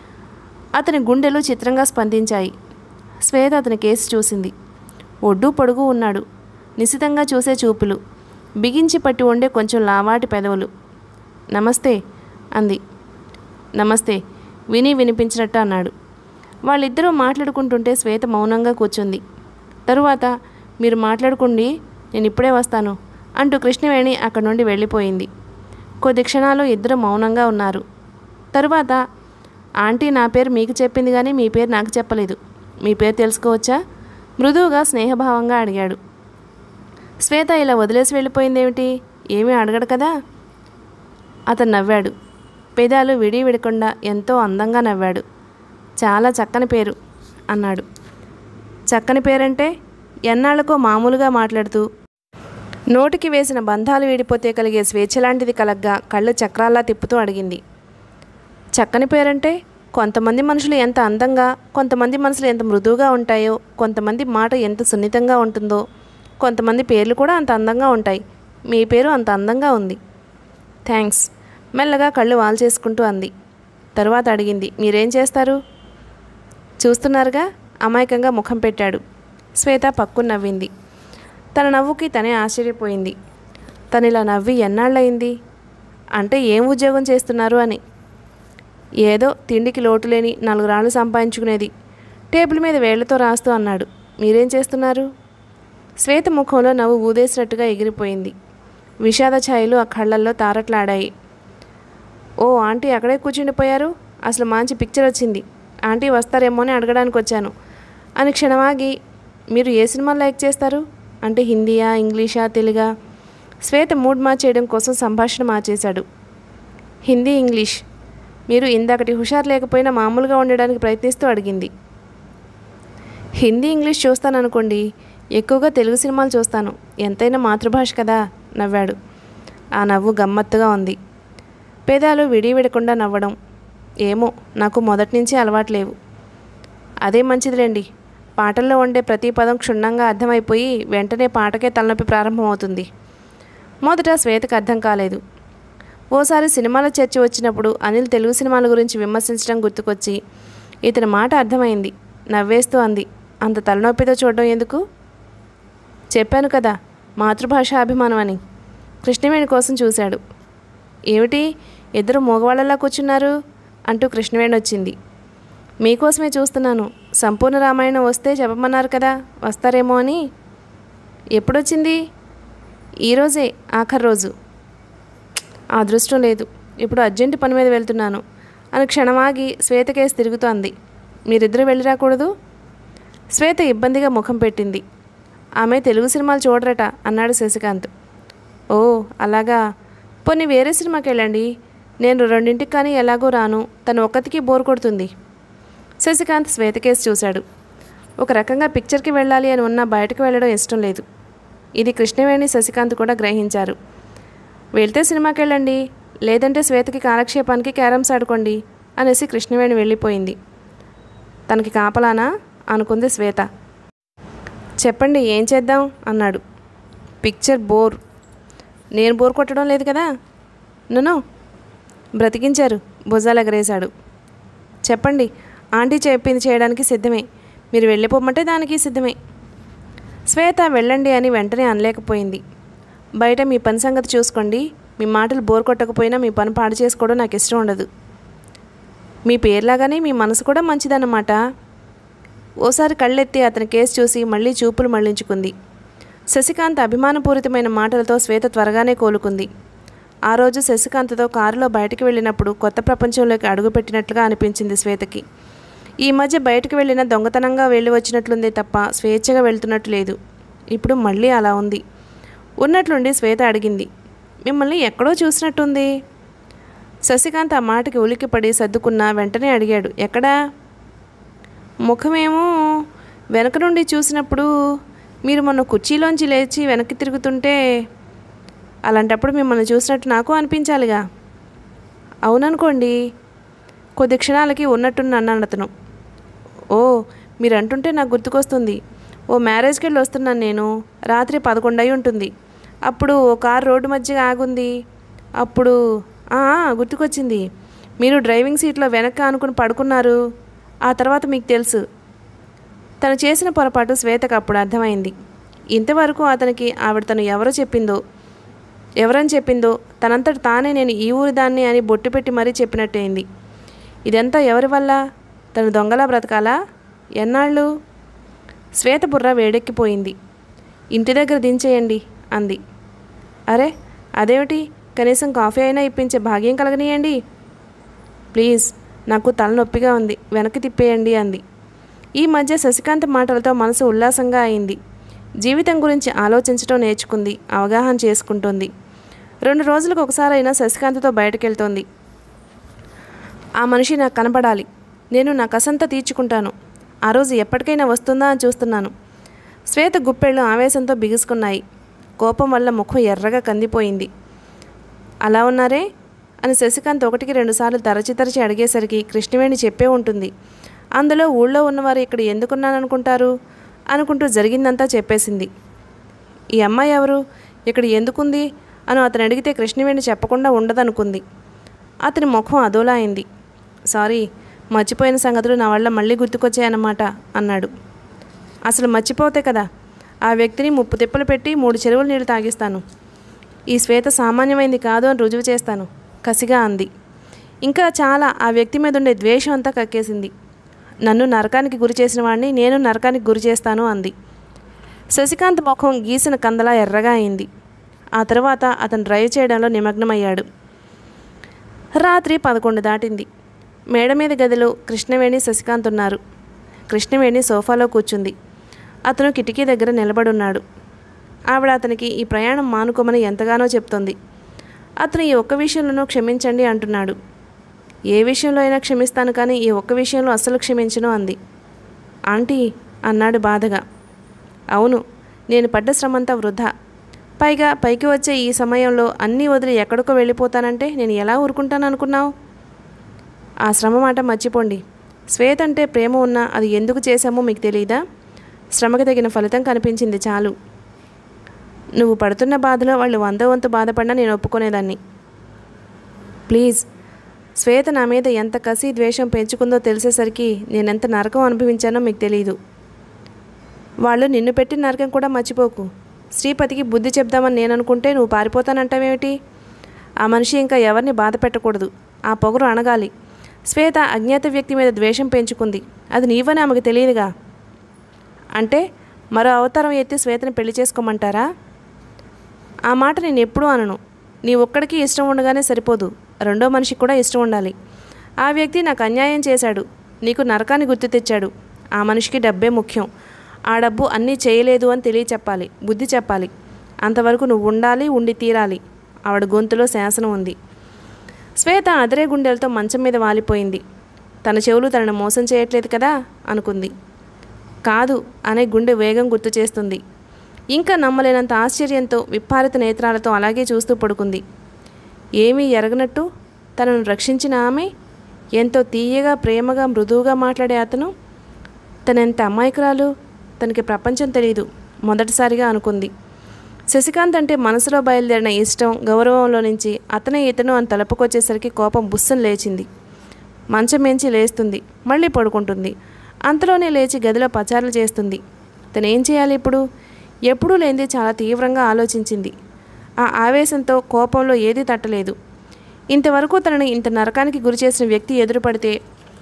అతని గుండెలు చిత్రంగా స్పందించాయి. శ్వేత అతని కేసు చూసింది. ఒడ్డు పొడుగు ఉన్నాడు, నిశితంగా చూసే చూపులు, బిగించి పట్టి ఉండే కొంచెం లావాటి పెదవులు. నమస్తే అంది. నమస్తే విని వినిపించినట్టు అన్నాడు. వాళ్ళిద్దరూ మాట్లాడుకుంటుంటే శ్వేత మౌనంగా కూర్చుంది. తరువాత మీరు మాట్లాడుకోండి, నేను ఇప్పుడే వస్తాను అంటూ కృష్ణవేణి అక్కడి నుండి వెళ్ళిపోయింది. కొద్ది క్షణాలు ఇద్దరు మౌనంగా ఉన్నారు. తరువాత ఆంటీ నా పేరు మీకు చెప్పింది కానీ మీ పేరు నాకు చెప్పలేదు. మీ పేరు తెలుసుకోవచ్చా? మృదువుగా స్నేహభావంగా అడిగాడు. శ్వేత ఇలా వదిలేసి వెళ్ళిపోయిందేమిటి? ఏమీ అడగడు కదా? అతను నవ్వాడు. పెదాలు విడి విడకుండా ఎంతో అందంగా నవ్వాడు. చాలా చక్కని పేరు అన్నాడు. చక్కని పేరంటే? ఎన్నాళ్ళకో మామూలుగా మాట్లాడుతూ నోటికి వేసిన బంధాలు విడిపోతే కలిగే స్వేచ్ఛ లాంటిది కలగ్గా కళ్ళు చక్రాల్లా తిప్పుతూ అడిగింది. చక్కని పేరంటే కొంతమంది మనుషులు ఎంత అందంగా, కొంతమంది మనసులు ఎంత మృదువుగా ఉంటాయో, కొంతమంది మాట ఎంత సున్నితంగా ఉంటుందో, కొంతమంది పేర్లు కూడా అంత అందంగా ఉంటాయి. మీ పేరు అంత అందంగా ఉంది. థ్యాంక్స్ మెల్లగా కళ్ళు వాల్చేసుకుంటూ అంది. తరువాత అడిగింది, మీరేం చేస్తారు? చూస్తున్నారుగా అమాయకంగా ముఖం పెట్టాడు. శ్వేత పక్కు నవ్వింది. తన నవ్వుకి తనే ఆశ్చర్యపోయింది. తను ఇలా నవ్వి ఎన్నాళ్ళయింది? అంటే ఏం ఉద్యోగం చేస్తున్నారు అని. ఏదో తిండికి లోటు లేని నాలుగు రాళ్ళు సంపాదించుకునేది. టేబుల్ మీద వేళ్లతో రాస్తూ అన్నాడు. మీరేం చేస్తున్నారు? శ్వేత ముఖంలో నవ్వు ఊదేసినట్టుగా ఎగిరిపోయింది. విషాద ఛాయలు ఆ కళ్ళల్లో తారట్లాడాయి. ఓ ఆంటీ అక్కడే కూర్చుండిపోయారు. అసలు మంచి పిక్చర్ వచ్చింది. ఆంటీ వస్తారేమో అని అడగడానికి వచ్చాను అని క్షణమాగి, మీరు ఏ సినిమా లైక్ చేస్తారు? అంటే హిందీయా, ఇంగ్లీషా, తెలుగా? శ్వేత మూడ్ మార్చేయడం కోసం సంభాషణ మార్చేశాడు. హిందీ, ఇంగ్లీష్. మీరు ఇందాకటి హుషారు లేకపోయినా మామూలుగా ఉండడానికి ప్రయత్నిస్తూ అడిగింది. హిందీ, ఇంగ్లీష్ చూస్తాననుకోండి, ఎక్కువగా తెలుగు సినిమాలు చూస్తాను. ఎంతైనా మాతృభాష కదా నవ్వాడు. ఆ నవ్వు గమ్మత్తుగా ఉంది. పేదాలు విడివిడకుండా నవ్వడం. ఏమో, నాకు మొదటి నుంచి అలవాటు లేవు. అదే మంచిదిలేండి. పాటల్లో ఉండే ప్రతి పదం క్షుణ్ణంగా అర్థమైపోయి వెంటనే పాటకే తలనొప్పి ప్రారంభమవుతుంది. మొదట శ్వేతకు అర్థం కాలేదు. ఓసారి సినిమాల చర్చ వచ్చినప్పుడు అనిల్ తెలుగు సినిమాల గురించి విమర్శించడం గుర్తుకొచ్చి ఇతని మాట అర్థమైంది. నవ్వేస్తూ అంది, అంత తలనొప్పితో చూడడం ఎందుకు? చెప్పాను కదా, మాతృభాష అభిమానం అని. కృష్ణవేణి కోసం చూశాడు. ఏమిటి, ఇద్దరు మగవాళ్ళలా కూర్చున్నారు అంటూ కృష్ణవేణి వచ్చింది. మీకోసమే చూస్తున్నాను. సంపూర్ణ రామాయణం వస్తే చెప్పమన్నారు కదా, వస్తారేమో అని. ఎప్పుడొచ్చింది? ఈరోజే, ఆఖరి రోజు. అదృష్టం లేదు. ఇప్పుడు అర్జెంటు పని మీద వెళ్తున్నాను అని క్షణమాగి శ్వేతకేసి తిరుగుతూ అంది. మీరిద్దరూ వెళ్ళి రాకూడదు? శ్వేత ఇబ్బందిగా ముఖం పెట్టింది. ఆమె తెలుగు సినిమాలు చూడరట అన్నాడు శశికాంత్. ఓ అలాగా, పోనీ వేరే సినిమాకి వెళ్ళండి. నేను రెండింటికి కానీ ఎలాగో రాను. తను ఒక్కతికి బోర్ కొడుతుంది. శశికాంత్ శ్వేతకేసి చూశాడు. ఒక రకంగా పిక్చర్కి వెళ్ళాలి అని ఉన్నా బయటకు వెళ్ళడం ఇష్టం లేదు. ఇది కృష్ణవేణి శశికాంత్ కూడా గ్రహించారు. వెళ్తే సినిమాకి వెళ్ళండి, లేదంటే శ్వేతకి కాలక్షేపానికి క్యారమ్స్ ఆడుకోండి అనేసి కృష్ణవేణి వెళ్ళిపోయింది. తనకి కాపలానా అనుకుంది శ్వేత. చెప్పండి, ఏం చేద్దాం అన్నాడు. Picture bore. నేను బోర్ కొట్టడం లేదు కదా. నన్ను బ్రతికించారు, భుజాలు ఎగరేశాడు. చెప్పండి, ఆంటీ చెప్పింది చేయడానికి సిద్ధమే. మీరు వెళ్ళిపోమంటే దానికి సిద్ధమే. శ్వేత వెళ్ళండి అని వెంటనే అనలేకపోయింది. బయట మీ పని సంగతి చూసుకోండి. మీ మాటలు బోర్ కొట్టకపోయినా మీ పని పాడు చేసుకోవడం నాకు ఇష్టం ఉండదు. మీ పేరులాగానే మీ మనసు కూడా మంచిదన్నమాట. ఓసారి కళ్ళెత్తి అతని కేసు చూసి మళ్ళీ చూపులు మళ్లించుకుంది. శశికాంత్ అభిమానపూరితమైన మాటలతో శ్వేత త్వరగానే కోలుకుంది. ఆ రోజు శశికాంత్తో కారులో బయటికి వెళ్ళినప్పుడు కొత్త ప్రపంచంలోకి అడుగుపెట్టినట్లుగా అనిపించింది శ్వేతకి. ఈ మధ్య బయటకు వెళ్ళిన దొంగతనంగా వెళ్ళి వచ్చినట్లుందే తప్ప స్వేచ్ఛగా వెళ్తున్నట్టు లేదు. ఇప్పుడు మళ్ళీ అలా ఉంది. ఉన్నట్లుండి శ్వేత అడిగింది, మిమ్మల్ని ఎక్కడో చూసినట్టుంది. శశికాంత్ ఆ మాటకి ఉలిక్కిపడి సర్దుకున్న వెంటనే అడిగాడు, ఎక్కడా? ముఖమేమో వెనక నుండి చూసినప్పుడు మీరు మొన్న కుర్చీలోంచి లేచి వెనక్కి తిరుగుతుంటే. అలాంటప్పుడు మిమ్మల్ని చూసినట్టు నాకు అనిపించాలిగా. అవుననుకోండి. కొద్ది క్షణాలకి ఉన్నట్టున్న అన్నాను అతను. ఓ, మీరు అంటుంటే నాకు గుర్తుకొస్తుంది. ఓ మ్యారేజ్కి వెళ్ళి వస్తున్నాను నేను. రాత్రి పదకొండు అయి ఉంటుంది. అప్పుడు ఓ కారు రోడ్డు మధ్య ఆగుంది. అప్పుడు గుర్తుకొచ్చింది. మీరు డ్రైవింగ్ సీట్లో వెనక్కి ఆనుకుని పడుకున్నారు. ఆ తర్వాత మీకు తెలుసు. తను చేసిన పొరపాటు శ్వేతకు అప్పుడు అర్థమైంది. ఇంతవరకు అతనికి ఆవిడ తను ఎవరో చెప్పిందో ఎవరని చెప్పిందో తనంతట తానే నేను ఈ ఊరి దాన్ని అని బొట్టు పెట్టి మరీ చెప్పినట్టయింది. ఇదంతా ఎవరి వల్ల? తను దొంగలా బ్రతకాలా? ఎన్నాళ్ళు? శ్వేత బుర్ర వేడెక్కిపోయింది. ఇంటి దగ్గర దించేయండి అంది. అరే అదేమిటి, కనీసం కాఫీ అయినా ఇప్పించే భాగ్యం కలగనీయండి. ప్లీజ్, నాకు తలనొప్పిగా ఉంది, వెనక్కి తిప్పేయండి అంది. ఈ మధ్య శశికాంత్ మాటలతో మనసు ఉల్లాసంగా అయింది. జీవితం గురించి ఆలోచించడం నేర్చుకుంది, అవగాహన చేసుకుంటోంది. రెండు రోజులకు ఒకసారైనా శశికాంత్తో బయటకెళ్తోంది. ఆ మనిషి నాకు కనపడాలి. నేను నా కసంతా తీర్చుకుంటాను. ఆ రోజు ఎప్పటికైనా వస్తుందా అని చూస్తున్నాను. శ్వేత గుప్పెళ్ళు ఆవేశంతో బిగుసుకున్నాయి. కోపం వల్ల ముఖం ఎర్రగా కందిపోయింది. అలా ఉన్నారే అని శశికాంత్ ఒకటికి రెండుసార్లు తరచి తరచి అడిగేసరికి కృష్ణవేణి చెప్పే ఉంటుంది. అందులో ఊళ్ళో ఉన్నవారు ఇక్కడ ఎందుకున్నాననుకుంటారు అనుకుంటూ జరిగిందంతా చెప్పేసింది. ఈ అమ్మాయి ఎవరు, ఇక్కడ ఎందుకుంది అని అతను అడిగితే కృష్ణవేణి చెప్పకుండా ఉండదనుకుంది. అతని ముఖం అదోలా అయింది. సారీ, మర్చిపోయిన సంగతులు నా వల్ల మళ్ళీ గుర్తుకొచ్చాయన్నమాట అన్నాడు. అసలు మర్చిపోతే కదా ఆ వ్యక్తిని ముప్పు తిప్పలు పెట్టి మూడు చెరువుల నీళ్లు తాగిస్తాను. ఈ శ్వేత సామాన్యమైంది కాదు అని రుజువు చేస్తాను కసిగా అంది. ఇంకా చాలా ఆ వ్యక్తి మీద ఉండే ద్వేషం అంతా కక్కేసింది. నన్ను నరకానికి గురి చేసిన వాడిని నేను నరకానికి గురి చేస్తాను అంది. శశికాంత్ ముఖం గీసిన కందలా ఎర్రగా అయింది. ఆ తర్వాత అతను డ్రైవ్ చేయడంలో నిమగ్నమయ్యాడు. రాత్రి పదకొండు దాటింది. మేడ మీద గదిలో కృష్ణవేణి శశికాంత్ ఉన్నారు. కృష్ణవేణి సోఫాలో కూర్చుంది. అతను కిటికీ దగ్గర నిలబడున్నాడు. ఆవిడ అతనికి ఈ ప్రయాణం మానుకోమని ఎంతగానో చెప్తోంది. అతను ఈ ఒక్క విషయంలోనూ క్షమించండి అంటున్నాడు. ఏ విషయంలో అయినా క్షమిస్తాను, కానీ ఈ ఒక్క విషయంలో అస్సలు క్షమించను అంది. ఆంటీ అన్నాడు బాధగా. అవును, నేను పడ్డ శ్రమంతా వృధా. పైగా పైకి వచ్చే ఈ సమయంలో అన్నీ వదిలి ఎక్కడికో వెళ్ళిపోతానంటే నేను ఎలా ఊరుకుంటాను అనుకున్నావు? ఆ శ్రమ మాట మర్చిపోండి. శ్వేత అంటే ప్రేమ ఉన్నా అది ఎందుకు చేశామో మీకు తెలియదా? శ్రమకి తగిన ఫలితం కనిపించింది చాలు. నువ్వు పడుతున్న బాధలో వాళ్ళు వంద వంతు బాధపడినా నేను ఒప్పుకునేదాన్ని. ప్లీజ్. శ్వేత నా మీద ఎంత కసి ద్వేషం పెంచుకుందో తెలిసేసరికి నేనెంత నరకం అనుభవించానో మీకు తెలియదు. వాళ్ళు నిన్ను పెట్టిన నరకం కూడా మర్చిపోకు. శ్రీపతికి బుద్ధి చెప్దామని నేను అనుకుంటే నువ్వు పారిపోతానంటావేమిటి? ఆ మనిషి ఇంకా ఎవరిని బాధ పెట్టకూడదు. ఆ పొగరు అణగాలి. శ్వేత అజ్ఞాత వ్యక్తి మీద ద్వేషం పెంచుకుంది. అది నీవని ఆమెకు తెలియదుగా. అంటే మరో అవతారం ఎత్తి శ్వేతని పెళ్లి చేసుకోమంటారా? ఆ మాట నేను ఎప్పుడూ అనను. నీ ఒక్కడికి ఇష్టం ఉండగానే సరిపోదు, రెండో మనిషికి కూడా ఇష్టం ఉండాలి. ఆ వ్యక్తి నాకు అన్యాయం చేశాడు, నీకు నరకాన్ని గుర్తు తెచ్చాడు. ఆ మనిషికి డబ్బే ముఖ్యం. ఆ డబ్బు అన్నీ చేయలేదు అని తెలియ చెప్పాలి, బుద్ధి చెప్పాలి. అంతవరకు నువ్వు ఉండాలి, ఉండి తీరాలి. ఆవిడ గొంతులో శాసనం ఉంది. శ్వేత అదరే గుండెలతో మంచం మీద వాలిపోయింది. తన చెవులు తనను మోసం చేయట్లేదు కదా అనుకుంది. కాదు అనే గుండె వేగం గుర్తు చేస్తుంది. ఇంకా నమ్మలేనంత ఆశ్చర్యంతో విప్పారిత నేత్రాలతో అలాగే చూస్తూ పడుకుంది. ఏమీ ఎరగనట్టు తనను రక్షించిన ఆమె, ఎంతో తీయగా ప్రేమగా మృదువుగా మాట్లాడే అతను, తనెంత అమాయకురాలు, తనకి ప్రపంచం తెలియదు మొదటిసారిగా అనుకుంది. శశికాంత్ అంటే మనసులో బయలుదేరిన ఇష్టం గౌరవంలో నుంచి అతనే ఇతను అని తలపుకొచ్చేసరికి కోపం బుస్సను లేచింది. మంచం మేంచి లేస్తుంది, మళ్ళీ పడుకుంటుంది. అంతలోనే లేచి గదిలో పచారులు చేస్తుంది. తనేం చేయాలి ఇప్పుడు? ఎప్పుడూ లేనిది చాలా తీవ్రంగా ఆలోచించింది. ఆ ఆవేశంతో కోపంలో ఏదీ తట్టలేదు. ఇంతవరకు తనని ఇంత నరకానికి గురిచేసిన వ్యక్తి ఎదురుపడితే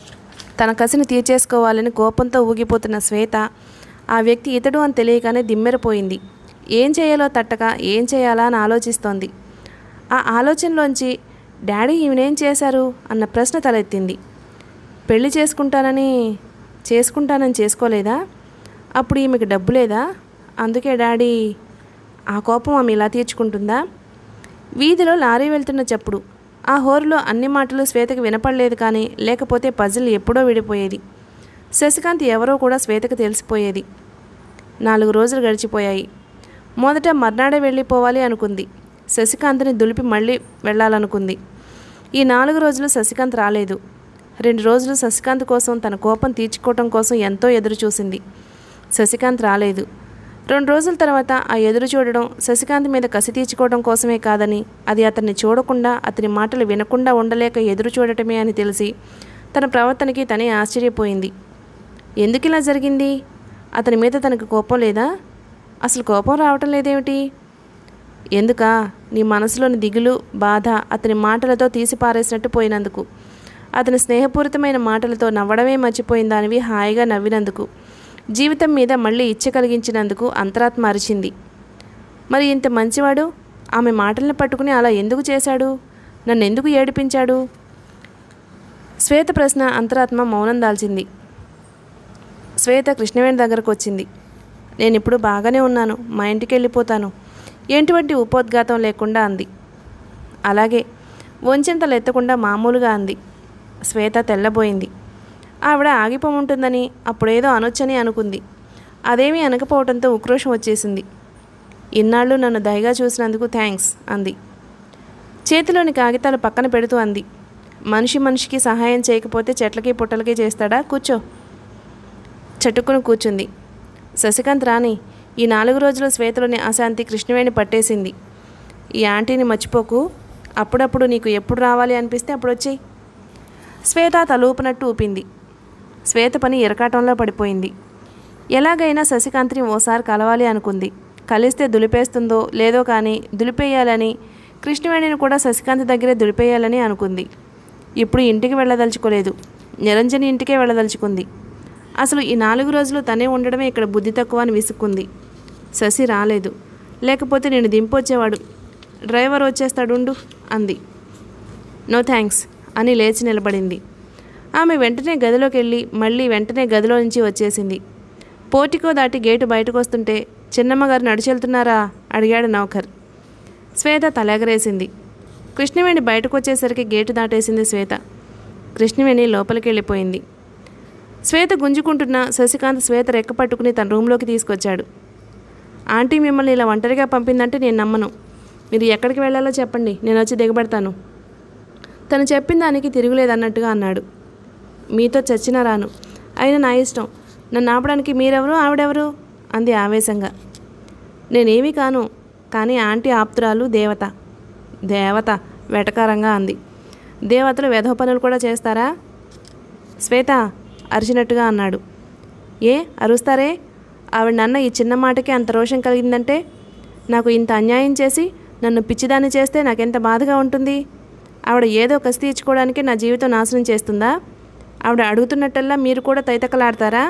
తన కసిని తీర్చేసుకోవాలని కోపంతో ఊగిపోతున్న శ్వేత ఆ వ్యక్తి ఇతడు అని తెలియగానే దిమ్మెరపోయింది. ఏం చేయాలో తట్టక ఏం చేయాలా అని ఆలోచిస్తోంది. ఆ ఆలోచనలోంచి డాడీ ఈమెనేం చేశారు అన్న ప్రశ్న తలెత్తింది. పెళ్లి చేసుకుంటానని చేసుకుంటానని చేసుకోలేదా? అప్పుడు ఈమెకు డబ్బు లేదా? అందుకే డాడీ. ఆ కోపం ఆమె ఇలా తీర్చుకుంటుందా? వీధిలో లారీ వెళ్తున్న చప్పుడు. ఆ హోరులో అన్ని మాటలు శ్వేతకు వినపడలేదు. కానీ లేకపోతే పజిల్ ఎప్పుడో విడిపోయేది. శశికాంత్ ఎవరో కూడా శ్వేతకు తెలిసిపోయేది. నాలుగు రోజులు గడిచిపోయాయి. మొదట మర్నాడే వెళ్ళిపోవాలి అనుకుంది. శశికాంత్ని దులిపి మళ్ళీ వెళ్ళాలనుకుంది. ఈ నాలుగు రోజులు శశికాంత్ రాలేదు. రెండు రోజులు శశికాంత్ కోసం తన కోపం తీర్చుకోవటం కోసం ఎంతో ఎదురు చూసింది. శశికాంత్ రాలేదు. రెండు రోజుల తర్వాత ఆ ఎదురు చూడడం శశికాంత్ మీద కసి తీర్చుకోవడం కోసమే కాదని, అది అతన్ని చూడకుండా అతని మాటలు వినకుండా ఉండలేక ఎదురు చూడటమే అని తెలిసి తన ప్రవర్తనకి తనే ఆశ్చర్యపోయింది. ఎందుకు ఇలా జరిగింది? అతని మీద తనకు కోపం లేదా? అసలు కోపం రావటం లేదేమిటి? ఎందుకా? నీ మనసులోని దిగులు, బాధ అతని మాటలతో తీసి పారేసినట్టు పోయినందుకు, అతని స్నేహపూరితమైన మాటలతో నవ్వడమే మర్చిపోయిందానివి హాయిగా నవ్వినందుకు, జీవితం మీద మళ్ళీ ఇచ్చ కలిగించినందుకు అంతరాత్మ అరిచింది. మరి ఇంత మంచివాడు ఆమె మాటల్ని పట్టుకుని అలా ఎందుకు చేశాడు? నన్ను ఎందుకు ఏడిపించాడు? శ్వేత ప్రశ్న అంతరాత్మ మౌనం దాల్చింది. శ్వేత కృష్ణవేణి దగ్గరకు వచ్చింది. నేను ఇప్పుడు బాగానే ఉన్నాను, మా ఇంటికి వెళ్ళిపోతాను, ఎటువంటి ఉపోద్ఘాతం లేకుండా అంది. అలాగే వంచెంతలు ఎత్తకుండా మామూలుగా అంది. శ్వేత తెల్లబోయింది. ఆవిడ ఆగిపోముంటుందని అప్పుడేదో అనొచ్చని అనుకుంది. అదేమీ అనకపోవడంతో ఉక్రోషం వచ్చేసింది. ఇన్నాళ్ళు నన్ను దయగా చూసినందుకు థ్యాంక్స్ అంది. చేతిలోని కాగితాలు పక్కన పెడుతూ అంది. మనిషి మనిషికి సహాయం చేయకపోతే చెట్లకి పుట్టలకి చేస్తాడా? కూర్చో. చటుక్కును కూర్చుంది. శశికాంత్ రాని. ఈ నాలుగు రోజుల శ్వేతలోని అశాంతి కృష్ణవేణి పట్టేసింది. ఈ ఆంటీని మర్చిపోకు. అప్పుడప్పుడు నీకు ఎప్పుడు రావాలి అనిపిస్తే అప్పుడు వచ్చేయి. శ్వేత తలూపినట్టు ఊపింది. శ్వేత పని ఇరకాటంలో పడిపోయింది. ఎలాగైనా శశికాంత్ని ఓసారి కలవాలి అనుకుంది. కలిస్తే దులిపేస్తుందో లేదో కానీ దులిపేయాలని, కృష్ణవేణిని కూడా శశికాంత్ దగ్గరే దులిపేయాలని అనుకుంది. ఇప్పుడు ఇంటికి వెళ్ళదలుచుకోలేదు. నిరంజని ఇంటికే వెళ్ళదలుచుకుంది. అసలు ఈ నాలుగు రోజులు తనే ఉండడమే ఇక్కడ బుద్ధి తక్కువ అని విసుక్కుంది. శశి రాలేదు. లేకపోతే నేను దింపొచ్చేవాడు. డ్రైవర్ వచ్చేస్తాడుండు అంది. నో థ్యాంక్స్ అని లేచి నిలబడింది. ఆమె వెంటనే గదిలోకి వెళ్ళి మళ్ళీ వెంటనే గదిలో నుంచి వచ్చేసింది. పోర్టికో దాటి గేటు బయటకు వస్తుంటే చిన్నమ్మగారు నడిచెళ్తున్నారా అడిగాడు నౌకర్. శ్వేత తలెగరేసింది. కృష్ణవేణి బయటకు వచ్చేసరికి గేటు దాటేసింది శ్వేత. కృష్ణవేణి లోపలికి వెళ్ళిపోయింది. శ్వేత గుంజుకుంటున్న శశికాంత్ శ్వేత రెక్క పట్టుకుని తన రూంలోకి తీసుకొచ్చాడు. ఆంటీ మిమ్మల్ని ఇలా ఒంటరిగా పంపిందంటే నేను నమ్మను. మీరు ఎక్కడికి వెళ్ళాలో చెప్పండి, నేను వచ్చి దిగబడతాను. తను చెప్పిన దానికి తిరుగులేదన్నట్టుగా అన్నాడు. మీతో చచ్చినా రాను, అయినా నా ఇష్టం. నన్ను ఆపడానికి మీరెవరు, ఆవిడెవరు అంది ఆవేశంగా. నేనేమీ కాను, కానీ ఆంటీ ఆప్తురాలు దేవత. దేవత వెటకారంగా అంది. దేవతలు వెధవ పనులు కూడా చేస్తారా? శ్వేత అరిచినట్టుగా అన్నాడు. ఏ అరుస్తారే? ఆవిడ నన్న ఈ చిన్న మాటకి అంత రోషం కలిగిందంటే, నాకు ఇంత అన్యాయం చేసి నన్ను పిచ్చిదాన్ని చేస్తే నాకెంత బాధగా ఉంటుంది. ఆవిడ ఏదో కసి తీర్చుకోవడానికి నా జీవితం నాశనం చేస్తుందా? ఆవిడ అడుగుతున్నట్టల్లా మీరు కూడా తైతక్కలాడతారా?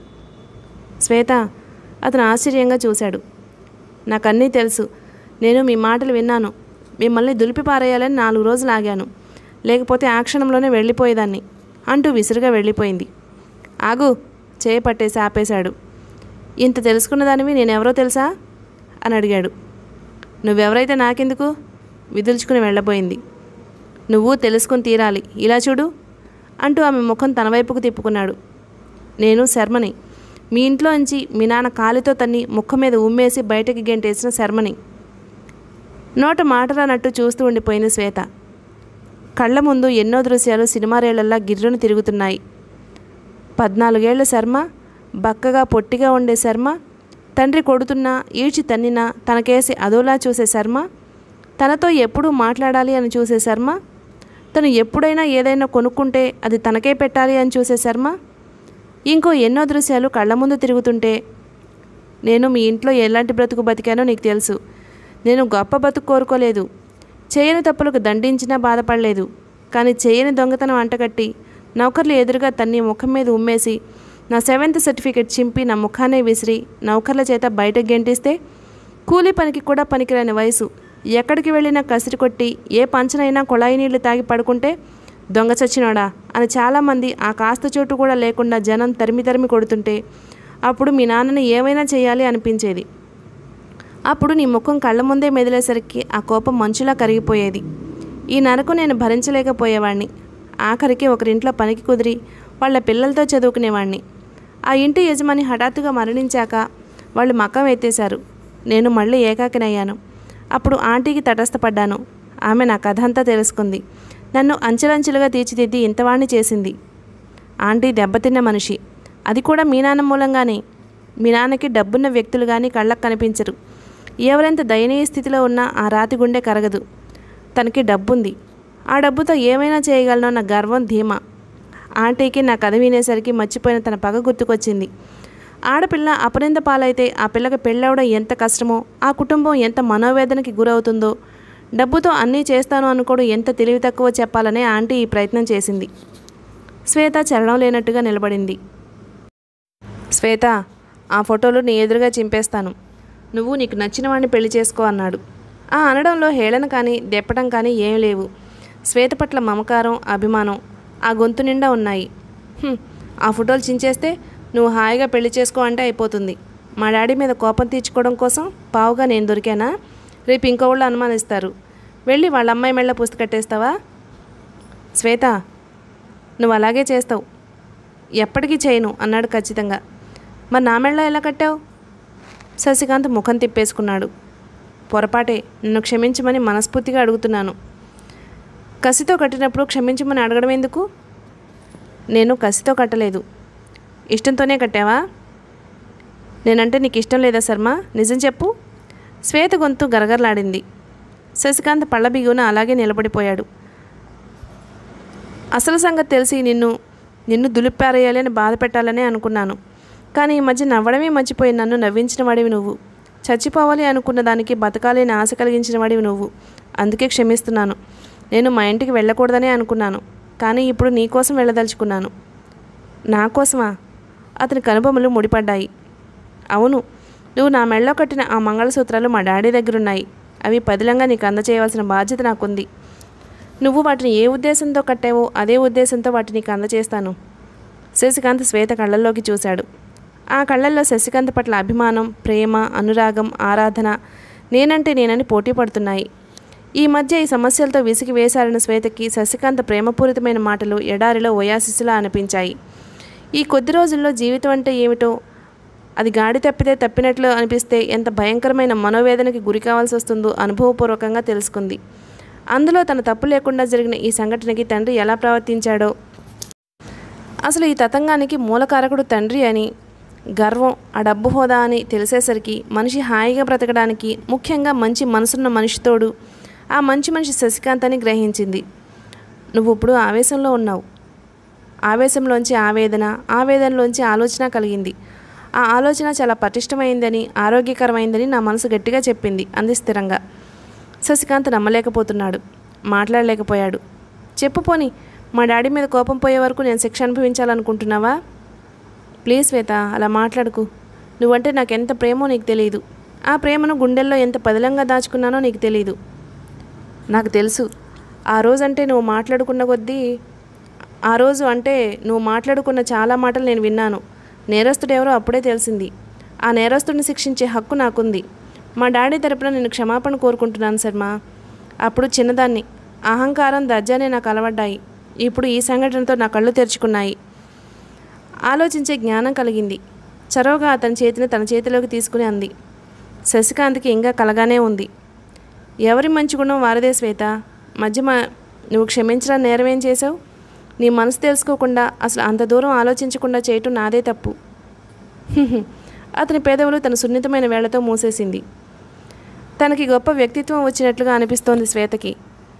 శ్వేత అతను ఆశ్చర్యంగా చూశాడు. నాకన్నీ తెలుసు. నేను మీ మాటలు విన్నాను. మిమ్మల్ని దులిపి పారేయాలని నాలుగు రోజులు ఆగాను, లేకపోతే ఆ క్షణంలోనే వెళ్ళిపోయేదాన్ని అంటూ విసురుగా వెళ్ళిపోయింది. ఆగు, చేయి పట్టేసి ఆపేశాడు. ఇంత తెలుసుకున్న దానివి నేనెవరో తెలుసా అని అడిగాడు. నువ్వెవరైతే నాకెందుకు విదుల్చుకుని వెళ్ళబోయింది. నువ్వు తెలుసుకుని తీరాలి, ఇలా చూడు అంటూ ఆమె ముఖం తన వైపుకు తిప్పుకున్నాడు. నేను శర్మని, మీ ఇంట్లోంచి మీ నాన్న కాలితో తన్ని ముఖం మీద ఉమ్మేసి బయటకి గెంటేసిన శర్మని. నోట మాటరానట్టు చూస్తూ ఉండిపోయింది శ్వేత. కళ్ళ ముందు ఎన్నో దృశ్యాలు సినిమా రేళ్లల్లా గిర్రును తిరుగుతున్నాయి. పద్నాలుగేళ్ల శర్మ, బక్కగా పొట్టిగా ఉండే శర్మ, తండ్రి కొడుతున్నా ఈడ్చి తన్నినా తనకేసి అదోలా చూసే శర్మ, తనతో ఎప్పుడూ మాట్లాడాలి అని చూసే శర్మ, తను ఎప్పుడైనా ఏదైనా కొనుక్కుంటే అది తనకే పెట్టాలి అని చూసే శర్మ, ఇంకో ఎన్నో దృశ్యాలు కళ్ళ ముందు తిరుగుతుంటే, నేను మీ ఇంట్లో ఎలాంటి బ్రతుకు బతికానో నీకు తెలుసు. నేను గొప్ప బతుకు కోరుకోలేదు, చేయని తప్పులకు దండించినా బాధపడలేదు. కానీ చేయని దొంగతనం అంటగట్టి నౌకర్లు ఎదురుగా తన్ని ముఖం మీద ఉమ్మేసి నా సెవెంత్ సర్టిఫికెట్ చింపి నా ముఖానే విసిరి నౌకర్ల చేత బయటకు గెంటిస్తే, కూలీ పనికి కూడా పనికిరాని వయసు, ఎక్కడికి వెళ్ళినా కసిరి కొట్టి ఏ పంచనైనా కొళాయి నీళ్లు తాగి పడుకుంటే దొంగ చచ్చినాడా అని చాలామంది ఆ కాస్త చోటు కూడా లేకుండా జనం తరిమి తరిమి కొడుతుంటే, అప్పుడు మీ నాన్నని ఏమైనా చేయాలి అనిపించేది. అప్పుడు నీ ముఖం కళ్ళ ముందే మెదిలేసరికి ఆ కోపం మంచులా కరిగిపోయేది. ఈ నరకు నేను భరించలేకపోయేవాణ్ణి. ఆఖరికి ఒకరింట్లో పనికి కుదిరి వాళ్ళ పిల్లలతో చదువుకునేవాణ్ణి. ఆ ఇంటి యజమాని హఠాత్తుగా మరణించాక వాళ్ళు మకం ఎత్తేశారు. నేను మళ్ళీ ఏకాకినయ్యాను. అప్పుడు ఆంటీకి తటస్థపడ్డాను. ఆమె నా కథ అంతా తెలుసుకుంది. నన్ను అంచెలంచెలుగా తీర్చిదిద్ది ఇంతవాణ్ణి చేసింది. ఆంటీ దెబ్బతిన్న మనిషి, అది కూడా మీ నాన్న మూలంగానే. మీ నాన్నకి డబ్బున్న వ్యక్తులు కానీ కళ్ళకు కనిపించరు. ఎవరెంత దయనీయ స్థితిలో ఉన్నా ఆ రాతి గుండె కరగదు. తనకి డబ్బుంది, ఆ డబ్బుతో ఏమైనా చేయగలనో నా గర్వం, ధీమా. ఆంటీకి నా కథ వినేసరికి మర్చిపోయిన తన పగ గుర్తుకొచ్చింది. ఆడపిల్ల అపనింద పాలైతే ఆ పిల్లకి పెళ్ళవడం ఎంత కష్టమో, ఆ కుటుంబం ఎంత మనోవేదనకి గురవుతుందో, డబ్బుతో అన్నీ చేస్తాను అనుకోడు ఎంత తెలివి తక్కువ చెప్పాలనే ఆంటీ ఈ ప్రయత్నం చేసింది. శ్వేత చలనం లేనట్టుగా నిలబడింది. శ్వేత, ఆ ఫోటోలు నీ ఎదురుగా చింపేస్తాను. నువ్వు నీకు నచ్చిన వాడిని పెళ్లి చేసుకో అన్నాడు. ఆ అనడంలో హేళన కానీ దెప్పటం కానీ ఏం లేవు. శ్వేత పట్ల మమకారం, అభిమానం ఆ గొంతు నిండా ఉన్నాయి. ఆ ఫోటోలు చించేస్తే నువ్వు హాయిగా పెళ్లి చేసుకో అంటే అయిపోతుంది. మా డాడీ మీద కోపం తీర్చుకోవడం కోసం పావుగా నేను దొరికానా? రేపు ఇంకోళ్ళు అనుమానిస్తారు. వెళ్ళి వాళ్ళ అమ్మాయి మెళ్ళ పుస్తక కట్టేస్తావా? శ్వేత, నువ్వు అలాగే చేస్తావు. ఎప్పటికీ చేయను అన్నాడు ఖచ్చితంగా. మరి నా మెళ్ళ ఎలా కట్టావు? శశికాంత్ ముఖం తిప్పేసుకున్నాడు. పొరపాటే, నన్ను క్షమించమని మనస్ఫూర్తిగా అడుగుతున్నాను. కసితో కట్టినప్పుడు క్షమించమని అడగడం ఎందుకు? నేను కసితో కట్టలేదు, ఇష్టంతోనే కట్టావా? నేనంటే నీకు ఇష్టం లేదా శర్మ? నిజం చెప్పు. శ్వేత గొంతు గరగరలాడింది. శశికాంత్ పళ్ళ బిగున అలాగే నిలబడిపోయాడు. అసలు సంగతి తెలిసి నిన్ను నిన్ను దులిపారేయాలి అని బాధ పెట్టాలనే అనుకున్నాను. కానీ ఈ మధ్య నవ్వడమే మర్చిపోయి నన్ను నవ్వించిన వాడివి నువ్వు. చచ్చిపోవాలి అనుకున్న దానికి బతకాలని ఆశ కలిగించిన వాడివి నువ్వు. అందుకే క్షమిస్తున్నాను. నేను మా ఇంటికి వెళ్ళకూడదనే అనుకున్నాను, కానీ ఇప్పుడు నీకోసం వెళ్ళదలుచుకున్నాను. నా కోసమా? అతని కనుబొమ్మలు ముడిపడ్డాయి. అవును, నువ్వు నా మెళ్ళలో కట్టిన ఆ మంగళసూత్రాలు మా డాడీ దగ్గరున్నాయి. అవి పదిలంగా నీకు అందచేయవలసిన బాధ్యత నాకుంది. నువ్వు వాటిని ఏ ఉద్దేశంతో కట్టావో అదే ఉద్దేశంతో వాటిని నీకు అందచేస్తాను. శశికాంత్ శ్వేత కళ్ళల్లోకి చూశాడు. ఆ కళ్ళల్లో శశికాంత్ పట్ల అభిమానం, ప్రేమ, అనురాగం, ఆరాధన నేనంటే నేనని పోటీ పడుతున్నాయి. ఈ మధ్య ఈ సమస్యలతో విసిగి వేశారిన శ్వేతకి శశికాంత్ ప్రేమపూరితమైన మాటలు ఎడారిలో ఓయాసిస్లా అనిపించాయి. ఈ కొద్ది రోజుల్లో జీవితం అంటే ఏమిటో అది గాడి తప్పితే తప్పినట్లు అనిపిస్తే ఎంత భయంకరమైన మనోవేదనకి గురి కావాల్సి వస్తుందో అనుభవపూర్వకంగా తెలుసుకుంది. అందులో తన తప్పు లేకుండా జరిగిన ఈ సంఘటనకి తండ్రి ఎలా ప్రవర్తించాడో, అసలు ఈ తతంగానికి మూలకారకుడు తండ్రి అని, గర్వం, ఆ డబ్బు హోదా అని తెలిసేసరికి మనిషి హాయిగా బ్రతకడానికి ముఖ్యంగా మంచి మనసున్న మనిషితోడు ఆ మంచి మనిషి శశికాంత్ అని గ్రహించింది. నువ్వు ఇప్పుడు ఆవేశంలో ఉన్నావు. ఆవేశంలోంచి ఆవేదన, ఆవేదనలోంచి ఆలోచన కలిగింది. ఆ ఆలోచన చాలా పటిష్టమైందని, ఆరోగ్యకరమైందని నా మనసు గట్టిగా చెప్పింది అంది స్థిరంగా. శశికాంత్ నమ్మలేకపోతున్నాడు, మాట్లాడలేకపోయాడు. చెప్పు పోని, మా డాడీ మీద కోపం పోయే వరకు నేను శిక్ష అనుభవించాలనుకుంటున్నావా? ప్లీజ్ శ్వేత, అలా మాట్లాడుకు. నువ్వంటే నాకెంత ప్రేమో నీకు తెలియదు. ఆ ప్రేమను గుండెల్లో ఎంత పదిలంగా దాచుకున్నానో నీకు తెలీదు. నాకు తెలుసు. ఆ రోజంటే నువ్వు మాట్లాడుకున్న కొద్దీ ఆ రోజు అంటే నువ్వు మాట్లాడుకున్న చాలా మాటలు నేను విన్నాను. నేరస్తుడు ఎవరో అప్పుడే తెలిసింది. ఆ నేరస్తుడిని శిక్షించే హక్కు నాకుంది. మా డాడీ తరపున నేను క్షమాపణ కోరుకుంటున్నాను శర్మ. అప్పుడు చిన్నదాన్ని, అహంకారం, దర్జానే నాకు అలవడ్డాయి. ఇప్పుడు ఈ సంఘటనతో నా కళ్ళు తెరుచుకున్నాయి. ఆలోచించే జ్ఞానం కలిగింది. చొరవగా అతని చేతిని తన చేతిలోకి తీసుకుని అంది. శశికాంత్కి ఇంకా కలగానే ఉంది. ఎవరి మంచి గుణం వారిదే శ్వేత. మధ్య నువ్వు క్షమించడం నేరమేం చేసావు? నీ మనసు తెలుసుకోకుండా, అసలు అంత దూరం ఆలోచించకుండా చేయటం నాదే తప్పు. అతని పెదవులు తన సున్నితమైన వేళ్లతో మూసేసింది. తనకి గొప్ప వ్యక్తిత్వం వచ్చినట్లుగా అనిపిస్తోంది శ్వేతకి.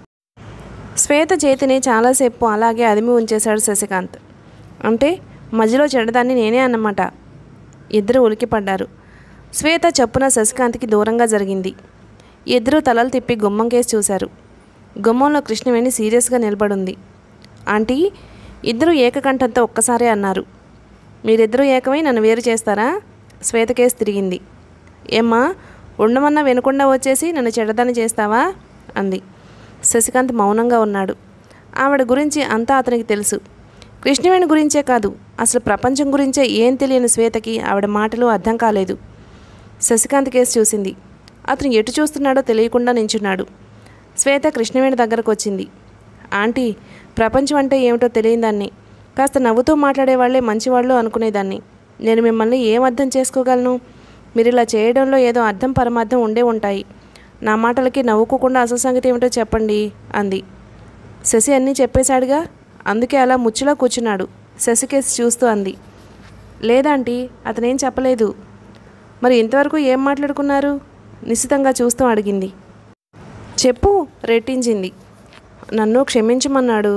శ్వేత చేతిని చాలాసేపు అలాగే అదిమి ఉంచేశాడు శశికాంత్. అంటే మధ్యలో చెడ్డదాన్ని నేనే అన్నమాట. ఇద్దరు ఉలికిపడ్డారు. శ్వేత చప్పున శశికాంత్కి దూరంగా జరిగింది. ఇద్దరు తలలు తిప్పి గుమ్మం కేసి చూశారు. గుమ్మంలో కృష్ణవేణి సీరియస్గా నిలబడుంది. ఆంటీ, ఇద్దరు ఏకకంఠంతో ఒక్కసారే అన్నారు. మీరిద్దరూ ఏకమై నన్ను వేరు చేస్తారా? శ్వేత కేసు తిరిగింది. ఏమ్మా, ఉండమన్నా వినకుండా వచ్చేసి నన్ను చెడ్డదాన్ని చేస్తావా అంది. శశికాంత్ మౌనంగా ఉన్నాడు. ఆవిడ గురించి అంతా అతనికి తెలుసు. కృష్ణవేణి గురించే కాదు, అసలు ప్రపంచం గురించే ఏం తెలియని శ్వేతకి ఆవిడ మాటలు అర్థం కాలేదు. శశికాంత్ కేసు చూసింది. అతను ఎటు చూస్తున్నాడో తెలియకుండా నించున్నాడు. శ్వేత కృష్ణవేణి దగ్గరకు వచ్చింది. ఆంటీ, ప్రపంచం అంటే ఏమిటో తెలియదాన్ని. కాస్త నవ్వుతూ మాట్లాడేవాళ్లే మంచివాళ్ళు అనుకునేదాన్ని. నేను మిమ్మల్ని ఏం అర్థం చేసుకోగలను? మీరు ఇలా చేయడంలో ఏదో అర్థం పరమార్థం ఉండే ఉంటాయి. నా మాటలకి నవ్వుకోకుండా అసలు సంగతి ఏమిటో చెప్పండి అంది. శశి అన్నీ చెప్పేశాడుగా, అందుకే అలా ముచ్చులా కూర్చున్నాడు. శశికేసి చూస్తూ అంది. లేదాంటీ, అతనేం చెప్పలేదు. మరి ఇంతవరకు ఏం మాట్లాడుకున్నారు? నిశితంగా చూస్తూ అడిగింది. చెప్పు, రెట్టించింది. నన్ను క్షమించమన్నాడు.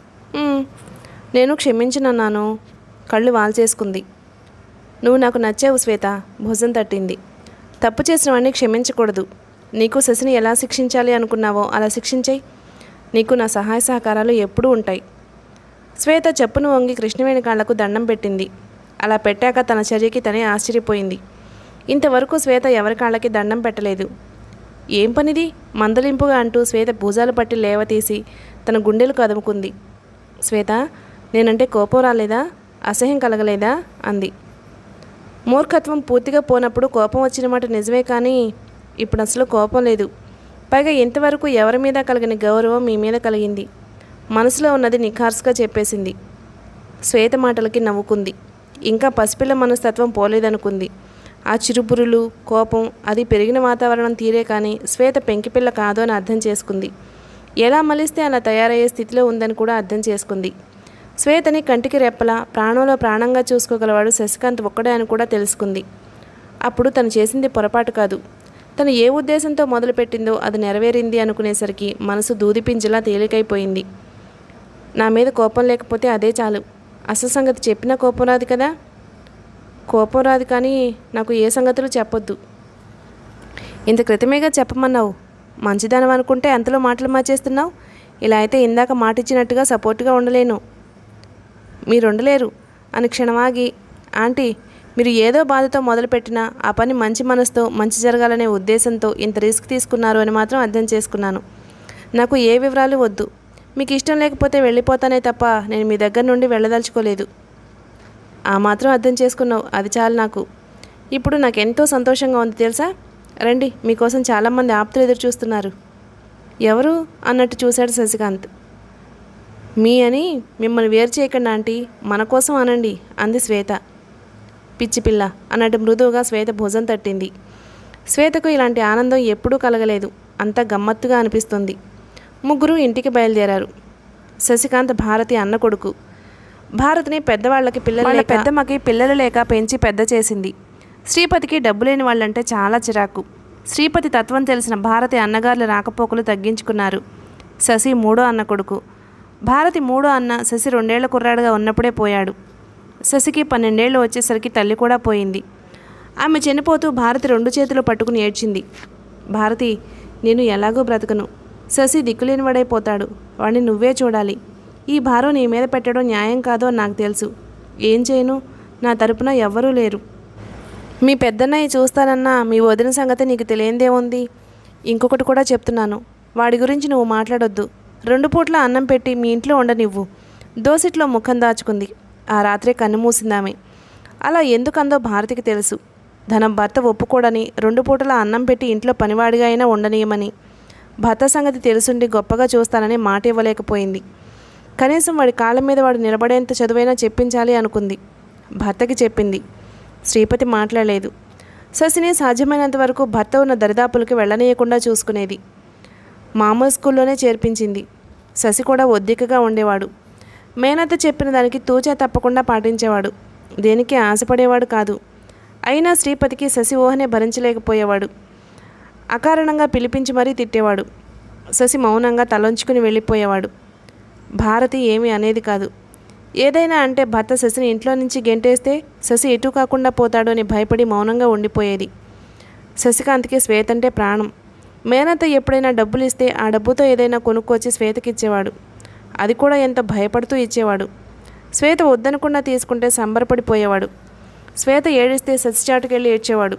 నేను క్షమించనన్నాను. కళ్ళు వాల్చేసుకుంది. నువ్వు నాకు నచ్చావు శ్వేత, భుజం తట్టింది. తప్పు చేసిన వాడిని క్షమించకూడదు. నీకు శశిని ఎలా శిక్షించాలి అనుకున్నావో అలా శిక్షించేయి. నీకు నా సహాయ సహకారాలు ఎప్పుడూ ఉంటాయి. శ్వేత చెప్పును వంగి కృష్ణవేణి కాళ్లకు దండం పెట్టింది. అలా పెట్టాక తన చర్యకి తనే ఆశ్చర్యపోయింది. ఇంతవరకు శ్వేత ఎవరి కాళ్ళకి దండం పెట్టలేదు. ఏం పనిది మందలింపుగా అంటూ శ్వేత భుజాలు పట్టి లేవతీసి తన గుండెలు కదుముకుంది. శ్వేత, నేనంటే కోపం రాలేదా? అసహ్యం కలగలేదా అంది. మూర్ఖత్వం పూర్తిగా పోనప్పుడు కోపం వచ్చిన మాట నిజమే, కానీ ఇప్పుడు అసలు కోపం లేదు. పైగా ఇంతవరకు ఎవరి మీద కలిగిన గౌరవం మీ మీద కలిగింది. మనసులో ఉన్నది నిఖార్సుగా చెప్పేసింది. శ్వేత మాటలకి నవ్వుకుంది. ఇంకా పసిపిల్ల మనస్తత్వం పోలేదనుకుంది. ఆ చిరుబురులు, కోపం అది పెరిగిన వాతావరణం తీరే కానీ శ్వేత పెంకిపిల్ల కాదు అని అర్థం చేసుకుంది. ఎలా మలిస్తే అలా తయారయ్యే స్థితిలో ఉందని కూడా అర్థం చేసుకుంది. శ్వేతని కంటికి రెప్పలా ప్రాణంలో ప్రాణంగా చూసుకోగలవాడు శశికాంత్ ఒక్కడే అని కూడా తెలుసుకుంది. అప్పుడు తను చేసింది పొరపాటు కాదు. తను ఏ ఉద్దేశంతో మొదలుపెట్టిందో అది నెరవేరింది అనుకునేసరికి మనసు దూదిపింజలా తేలికైపోయింది. నా మీద కోపం లేకపోతే అదే చాలు. అసలు సంగతి చెప్పినా కోపం రాదు కదా? కోపం రాదు, కానీ నాకు ఏ సంగతులు చెప్పొద్దు. ఇంత క్రితమేగా చెప్పమన్నావు. మంచిదనం అనుకుంటే అంతలో మాటలు మార్చేస్తున్నావు. ఇలా అయితే ఇందాక మాటిచ్చినట్టుగా సపోర్ట్గా ఉండలేను. మీరు ఉండలేరు అని క్షణమాగి, ఆంటీ, మీరు ఏదో బాధతో మొదలుపెట్టినా ఆ పని మంచి మనసుతో మంచి జరగాలనే ఉద్దేశంతో ఇంత రిస్క్ తీసుకున్నారు అని మాత్రం అర్థం చేసుకున్నాను. నాకు ఏ వివరాలు వద్దు. మీకు ఇష్టం లేకపోతే వెళ్ళిపోతానే తప్ప నేను మీ దగ్గర నుండి వెళ్ళదలుచుకోలేదు. ఆ మాత్రం అర్థం చేసుకున్నావు, అది చాలు నాకు. ఇప్పుడు నాకు ఎంతో సంతోషంగా ఉంది తెలుసా. రండి, మీకోసం చాలామంది ఆప్తులు ఎదురు చూస్తున్నారు. ఎవరు అన్నట్టు చూశాడు శశికాంత్. మీ అని మిమ్మల్ని వేరు చేయకండి ఆంటీ, మన కోసం అనండి అంది శ్వేత. పిచ్చి పిల్ల అన్నట్టు మృదువుగా శ్వేత భుజం తట్టింది. శ్వేతకు ఇలాంటి ఆనందం ఎప్పుడూ కలగలేదు. అంత గమ్మత్తుగా అనిపిస్తుంది. ముగ్గురు ఇంటికి బయలుదేరారు. శశికాంత్ భారతి అన్న కొడుకు. భారతిని పెద్దవాళ్ళకి పిల్లలు లేక పెద్దమ్మకి పిల్లలు లేక పెంచి పెద్ద చేసింది. శ్రీపతికి డబ్బు లేని వాళ్ళంటే చాలా చిరాకు. శ్రీపతి తత్వం తెలిసిన భారతి అన్నగారుల రాకపోకలు తగ్గించుకున్నారు. శశి మూడో అన్న కొడుకు. భారతి మూడో అన్న శశి రెండేళ్ల కుర్రాడుగా ఉన్నప్పుడే పోయాడు. శశికి పన్నెండేళ్లు వచ్చేసరికి తల్లి కూడా పోయింది. ఆమె చనిపోతూ భారతి రెండు చేతులు పట్టుకుని ఏడ్చింది. భారతి, నేను ఎలాగో బ్రతకను. శశి దిక్కులేనివాడైపోతాడు. వాడిని నువ్వే చూడాలి. ఈ భారం నీ మీద పెట్టడం న్యాయం కాదో నాకు తెలుసు. ఏం చేయను? నా తరపున ఎవ్వరూ లేరు. మీ పెద్దన్నయ్య చూస్తానన్నా మీ వదిన సంగతి నీకు తెలియందేముంది? ఇంకొకటి కూడా చెప్తున్నాను. వాడి గురించి నువ్వు మాట్లాడొద్దు. రెండు పూట్ల అన్నం పెట్టి మీ ఇంట్లో ఉండనివ్వు. దోసిట్లో ముఖం దాచుకుంది. ఆ రాత్రే కన్ను మూసిందామె. అలా ఎందుకందో భారతికి తెలుసు. తన భర్త ఒప్పుకోడని, రెండు పూటల అన్నం పెట్టి ఇంట్లో పనివాడిగా అయినా ఉండనీయమని, భర్త సంగతి తెలుసుండి గొప్పగా చూస్తానని మాట ఇవ్వలేకపోయింది. కనీసం వాడి కాళ్ళ మీద వాడు నిలబడేంత చదువైనా చెప్పించాలి అనుకుంది. భర్తకి చెప్పింది. శ్రీపతి మాట్లాడలేదు. శశిని సాధ్యమైనంత వరకు భర్త ఉన్న దరిదాపులకి వెళ్ళనీయకుండా చూసుకునేది. మామూలు స్కూల్లోనే చేర్పించింది. శశి కూడా ఒద్దికగా ఉండేవాడు. మేనత్త చెప్పిన దానికి తూచా తప్పకుండా పాటించేవాడు. దేనికి ఆశపడేవాడు కాదు. అయినా శ్రీపతికి శశి ఊహనే భరించలేకపోయేవాడు. అకారణంగా పిలిపించి మరీ తిట్టేవాడు. శశి మౌనంగా తలొంచుకుని వెళ్ళిపోయేవాడు. భారతి ఏమీ అనేది కాదు. ఏదైనా అంటే భర్త శశిని ఇంట్లో నుంచి గెంటేస్తే శశి ఎటు కాకుండా పోతాడు అని భయపడి మౌనంగా ఉండిపోయేది. శశికాంత్కి శ్వేత అంటే ప్రాణం. మేనత్త ఎప్పుడైనా డబ్బులు ఇస్తే ఆ డబ్బుతో ఏదైనా కొనుక్కొచ్చి శ్వేతకి ఇచ్చేవాడు. అది కూడా ఎంత భయపడుతూ ఇచ్చేవాడు. శ్వేత వద్దనకుండా తీసుకుంటే సంబరపడిపోయేవాడు. శ్వేత ఏడిస్తే శశి చాటుకెళ్ళి ఏడ్చేవాడు.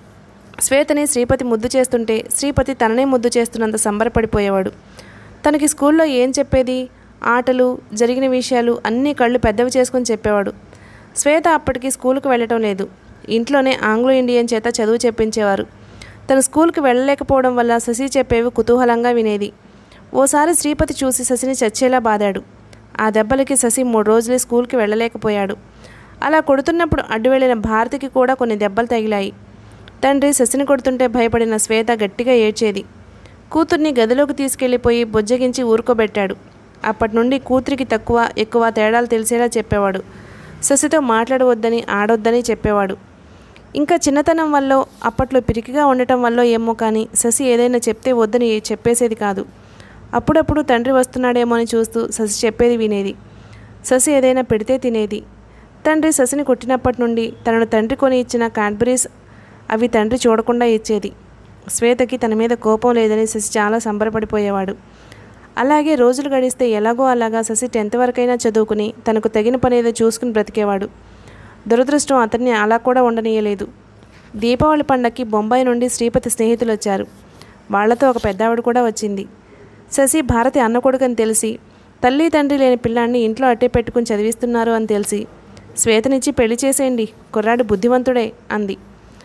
శ్వేతని శ్రీపతి ముద్దు చేస్తుంటే శ్రీపతి తననే ముద్దు చేస్తున్నంత సంబరపడిపోయేవాడు. తనకి స్కూల్లో ఏం చెప్పేది? ఆటలు, జరిగిన విషయాలు అన్నీ కళ్ళు పెద్దవి చేసుకుని చెప్పేవాడు. శ్వేత అప్పటికి స్కూల్కి వెళ్ళటం లేదు. ఇంట్లోనే ఆంగ్లో ఇండియన్ చేత చదువు చెప్పించేవారు. తను స్కూల్కి వెళ్ళలేకపోవడం వల్ల శశి చెప్పేవి కుతూహలంగా వినేది. ఓసారి శ్రీపతి చూసి శశిని చచ్చేలా బాదాడు. ఆ దెబ్బలకి శశి మూడు రోజులే స్కూల్కి వెళ్ళలేకపోయాడు. అలా కొడుతున్నప్పుడు అడ్డు వెళ్ళిన భారతికి కూడా కొన్ని దెబ్బలు తగిలాయి. తండ్రి శశిని కొడుతుంటే భయపడిన శ్వేత గట్టిగా ఏడ్చేది. కూతుర్ని గదిలోకి తీసుకెళ్లిపోయి బుజ్జగించి ఊరుకోబెట్టాడు. అప్పటి నుండి కూతురికి తక్కువ ఎక్కువ తేడాలు తెలిసేలా చెప్పేవాడు. శశితో మాట్లాడవద్దని, ఆడొద్దని చెప్పేవాడు. ఇంకా చిన్నతనం వల్ల, అప్పట్లో పిరికిగా ఉండటం వల్ల ఏమో కానీ శశి ఏదైనా చెప్తే వద్దని చెప్పేసేది కాదు. అప్పుడప్పుడు తండ్రి వస్తున్నాడేమో అని చూస్తూ శశి చెప్పేది వినేది. శశి ఏదైనా పెడితే తినేది. తండ్రి శశిని కొట్టినప్పటి నుండి తనను తండ్రి కొని ఇచ్చిన క్యాడ్బరీస్ అవి తండ్రి చూడకుండా ఇచ్చేది. శ్వేతకి తన మీద కోపం లేదని శశి చాలా సంబరపడిపోయేవాడు. అలాగే రోజులు గడిస్తే ఎలాగో అలాగా శశి టెన్త్ వరకైనా చదువుకుని తనకు తగిన పని ఏదో చూసుకుని బ్రతికేవాడు. దురదృష్టం అతన్ని అలా కూడా ఉండనీయలేదు. దీపావళి పండగకి బొంబాయి నుండి శ్రీపతి స్నేహితులు వచ్చారు. వాళ్లతో ఒక పెద్దావిడ కూడా వచ్చింది. శశి భారతి అన్న కొడుకని తెలిసి, తల్లి తండ్రి లేని పిల్లాన్ని ఇంట్లో అట్టే పెట్టుకుని చదివిస్తున్నారు అని తెలిసి, శ్వేతనిచ్చి పెళ్లి చేసేయండి, కుర్రాడు బుద్ధివంతుడే అంది.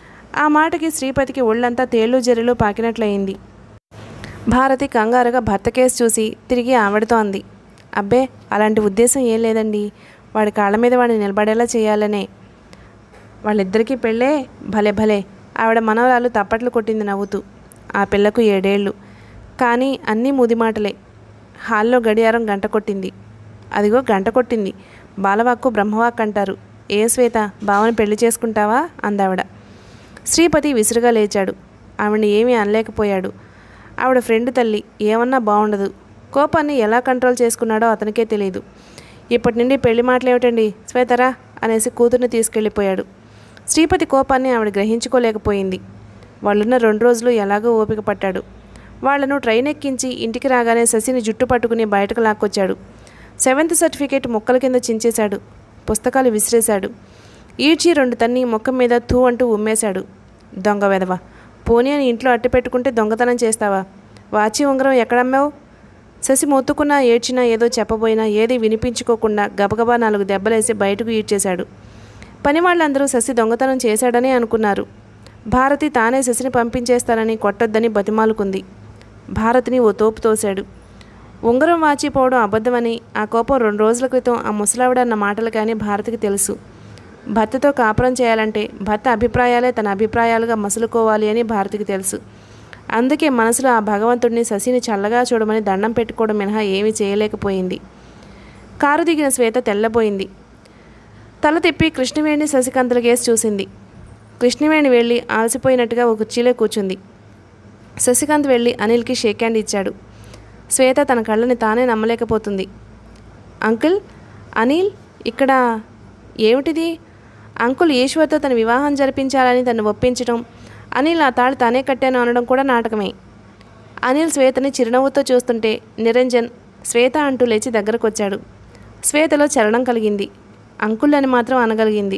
ఆ మాటకి శ్రీపతికి ఒళ్ళంతా తేళ్లు జెర్రెలు పాకినట్లయింది. భారతి కంగారుగా భర్త కేసు చూసి తిరిగి ఆవిడతో అంది. అబ్బే, అలాంటి ఉద్దేశం ఏం లేదండి. వాడి కాళ్ళ మీద వాడిని నిలబడేలా చేయాలనే. వాళ్ళిద్దరికీ పెళ్ళే. భలే భలే ఆవిడ మనవరాలు తప్పట్లు కొట్టింది నవ్వుతూ. ఆ పిల్లకు ఏడేళ్ళు. కానీ అన్నీ ముది మాటలే. హాల్లో గడియారం గంట కొట్టింది. అదిగో గంట కొట్టింది. బాలవాక్కు బ్రహ్మవాక్ అంటారు. ఏ శ్వేత, బావని పెళ్లి చేసుకుంటావా అందావిడ. శ్రీపతి విసురుగా లేచాడు. ఆవిడని ఏమీ అనలేకపోయాడు. ఆవిడ ఫ్రెండ్ తల్లి, ఏమన్నా బాగుండదు. కోపాన్ని ఎలా కంట్రోల్ చేసుకున్నాడో అతనికే తెలియదు. ఇప్పటి నుండి పెళ్లి మాటలేమిటండి శ్వేతరా అనేసి కూతుర్ని తీసుకెళ్ళిపోయాడు. శ్రీపతి కోపాన్ని ఆవిడ గ్రహించుకోలేకపోయింది. వాళ్ళున్న రెండు రోజులు ఎలాగో ఓపిక పట్టాడు. వాళ్లను ట్రైన్ ఎక్కించి ఇంటికి రాగానే శశిని జుట్టు పట్టుకుని బయటకు లాక్కొచ్చాడు. సెవెంత్ సర్టిఫికేట్ మొక్కల కింద చించేశాడు. పుస్తకాలు విసిరేశాడు. ఈడ్చి రెండు తన్ని మొక్క మీద తూ అంటూ ఉమ్మేశాడు. దొంగ వెధవ, పోనీ అని ఇంట్లో అట్టి పెట్టుకుంటే దొంగతనం చేస్తావా? వాచి ఉంగరం ఎక్కడమ్మావు? శశి మొత్తుకున్నా ఏడ్చినా ఏదో చెప్పబోయినా ఏది వినిపించుకోకుండా గబగబా నాలుగు దెబ్బలేసి బయటకు ఈడ్చేశాడు. పని వాళ్ళందరూ శశి దొంగతనం చేశాడనే అనుకున్నారు. భారతి తానే శశిని పంపించేస్తానని కొట్టొద్దని బతిమాలుకుంది. భారతిని ఓ తోపు తోశాడు. ఉంగరం వాచిపోవడం అబద్ధమని ఆ కోపం రెండు రోజుల క్రితం ఆ ముసలావిడ అన్న మాటలు కానీ భారతికి తెలుసు. భర్తతో కాపురం చేయాలంటే భర్త అభిప్రాయాలే తన అభిప్రాయాలుగా మసులుకోవాలి అని భారతికి తెలుసు. అందుకే మనసులో ఆ భగవంతుడిని శశిని చల్లగా చూడమని దండం పెట్టుకోవడం మినహా ఏమీ చేయలేకపోయింది. కారు దిగిన శ్వేత తెల్లబోయింది. తల తిప్పి కృష్ణవేణి శశికాంతుల కేసు చూసింది. కృష్ణవేణి వెళ్ళి ఆలసిపోయినట్టుగా ఒక కుర్చీలో కూర్చుంది. శశికాంత్ వెళ్ళి అనిల్కి షేక్ హ్యాండ్ ఇచ్చాడు. శ్వేత తన కళ్ళని తానే నమ్మలేకపోతుంది. అంకుల్, అనిల్ ఇక్కడ ఏమిటిది? అంకుల్ ఈశ్వర్తో తన వివాహం జరిపించాలని తను ఒప్పించడం, అనిల్ ఆ తాళి తానే కట్టాను అనడం కూడా నాటకమే. అనిల్ శ్వేతని చిరునవ్వుతో చూస్తుంటే నిరంజన్ శ్వేత అంటూ లేచి దగ్గరకు వచ్చాడు. శ్వేతలో చలనం కలిగింది. అంకుల్ అని మాత్రం అనగలిగింది.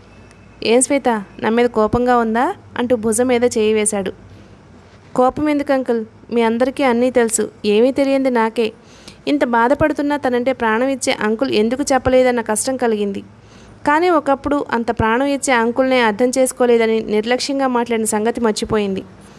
ఏం శ్వేత, నా మీద కోపంగా ఉందా అంటూ భుజం మీద చేయి వేశాడు. కోపం ఎందుకు అంకుల్? మీ అందరికీ అన్నీ తెలుసు, ఏమీ తెలియంది నాకే. ఇంత బాధపడుతున్నా తనంటే ప్రాణం ఇచ్చే అంకుల్ ఎందుకు చెప్పలేదన్న కష్టం కలిగింది. కానీ ఒకప్పుడు అంత ప్రాణం ఇచ్చే అంకుల్నే అర్థం చేసుకోలేదని నిర్లక్ష్యంగా మాట్లాడిన సంగతి మర్చిపోయింది.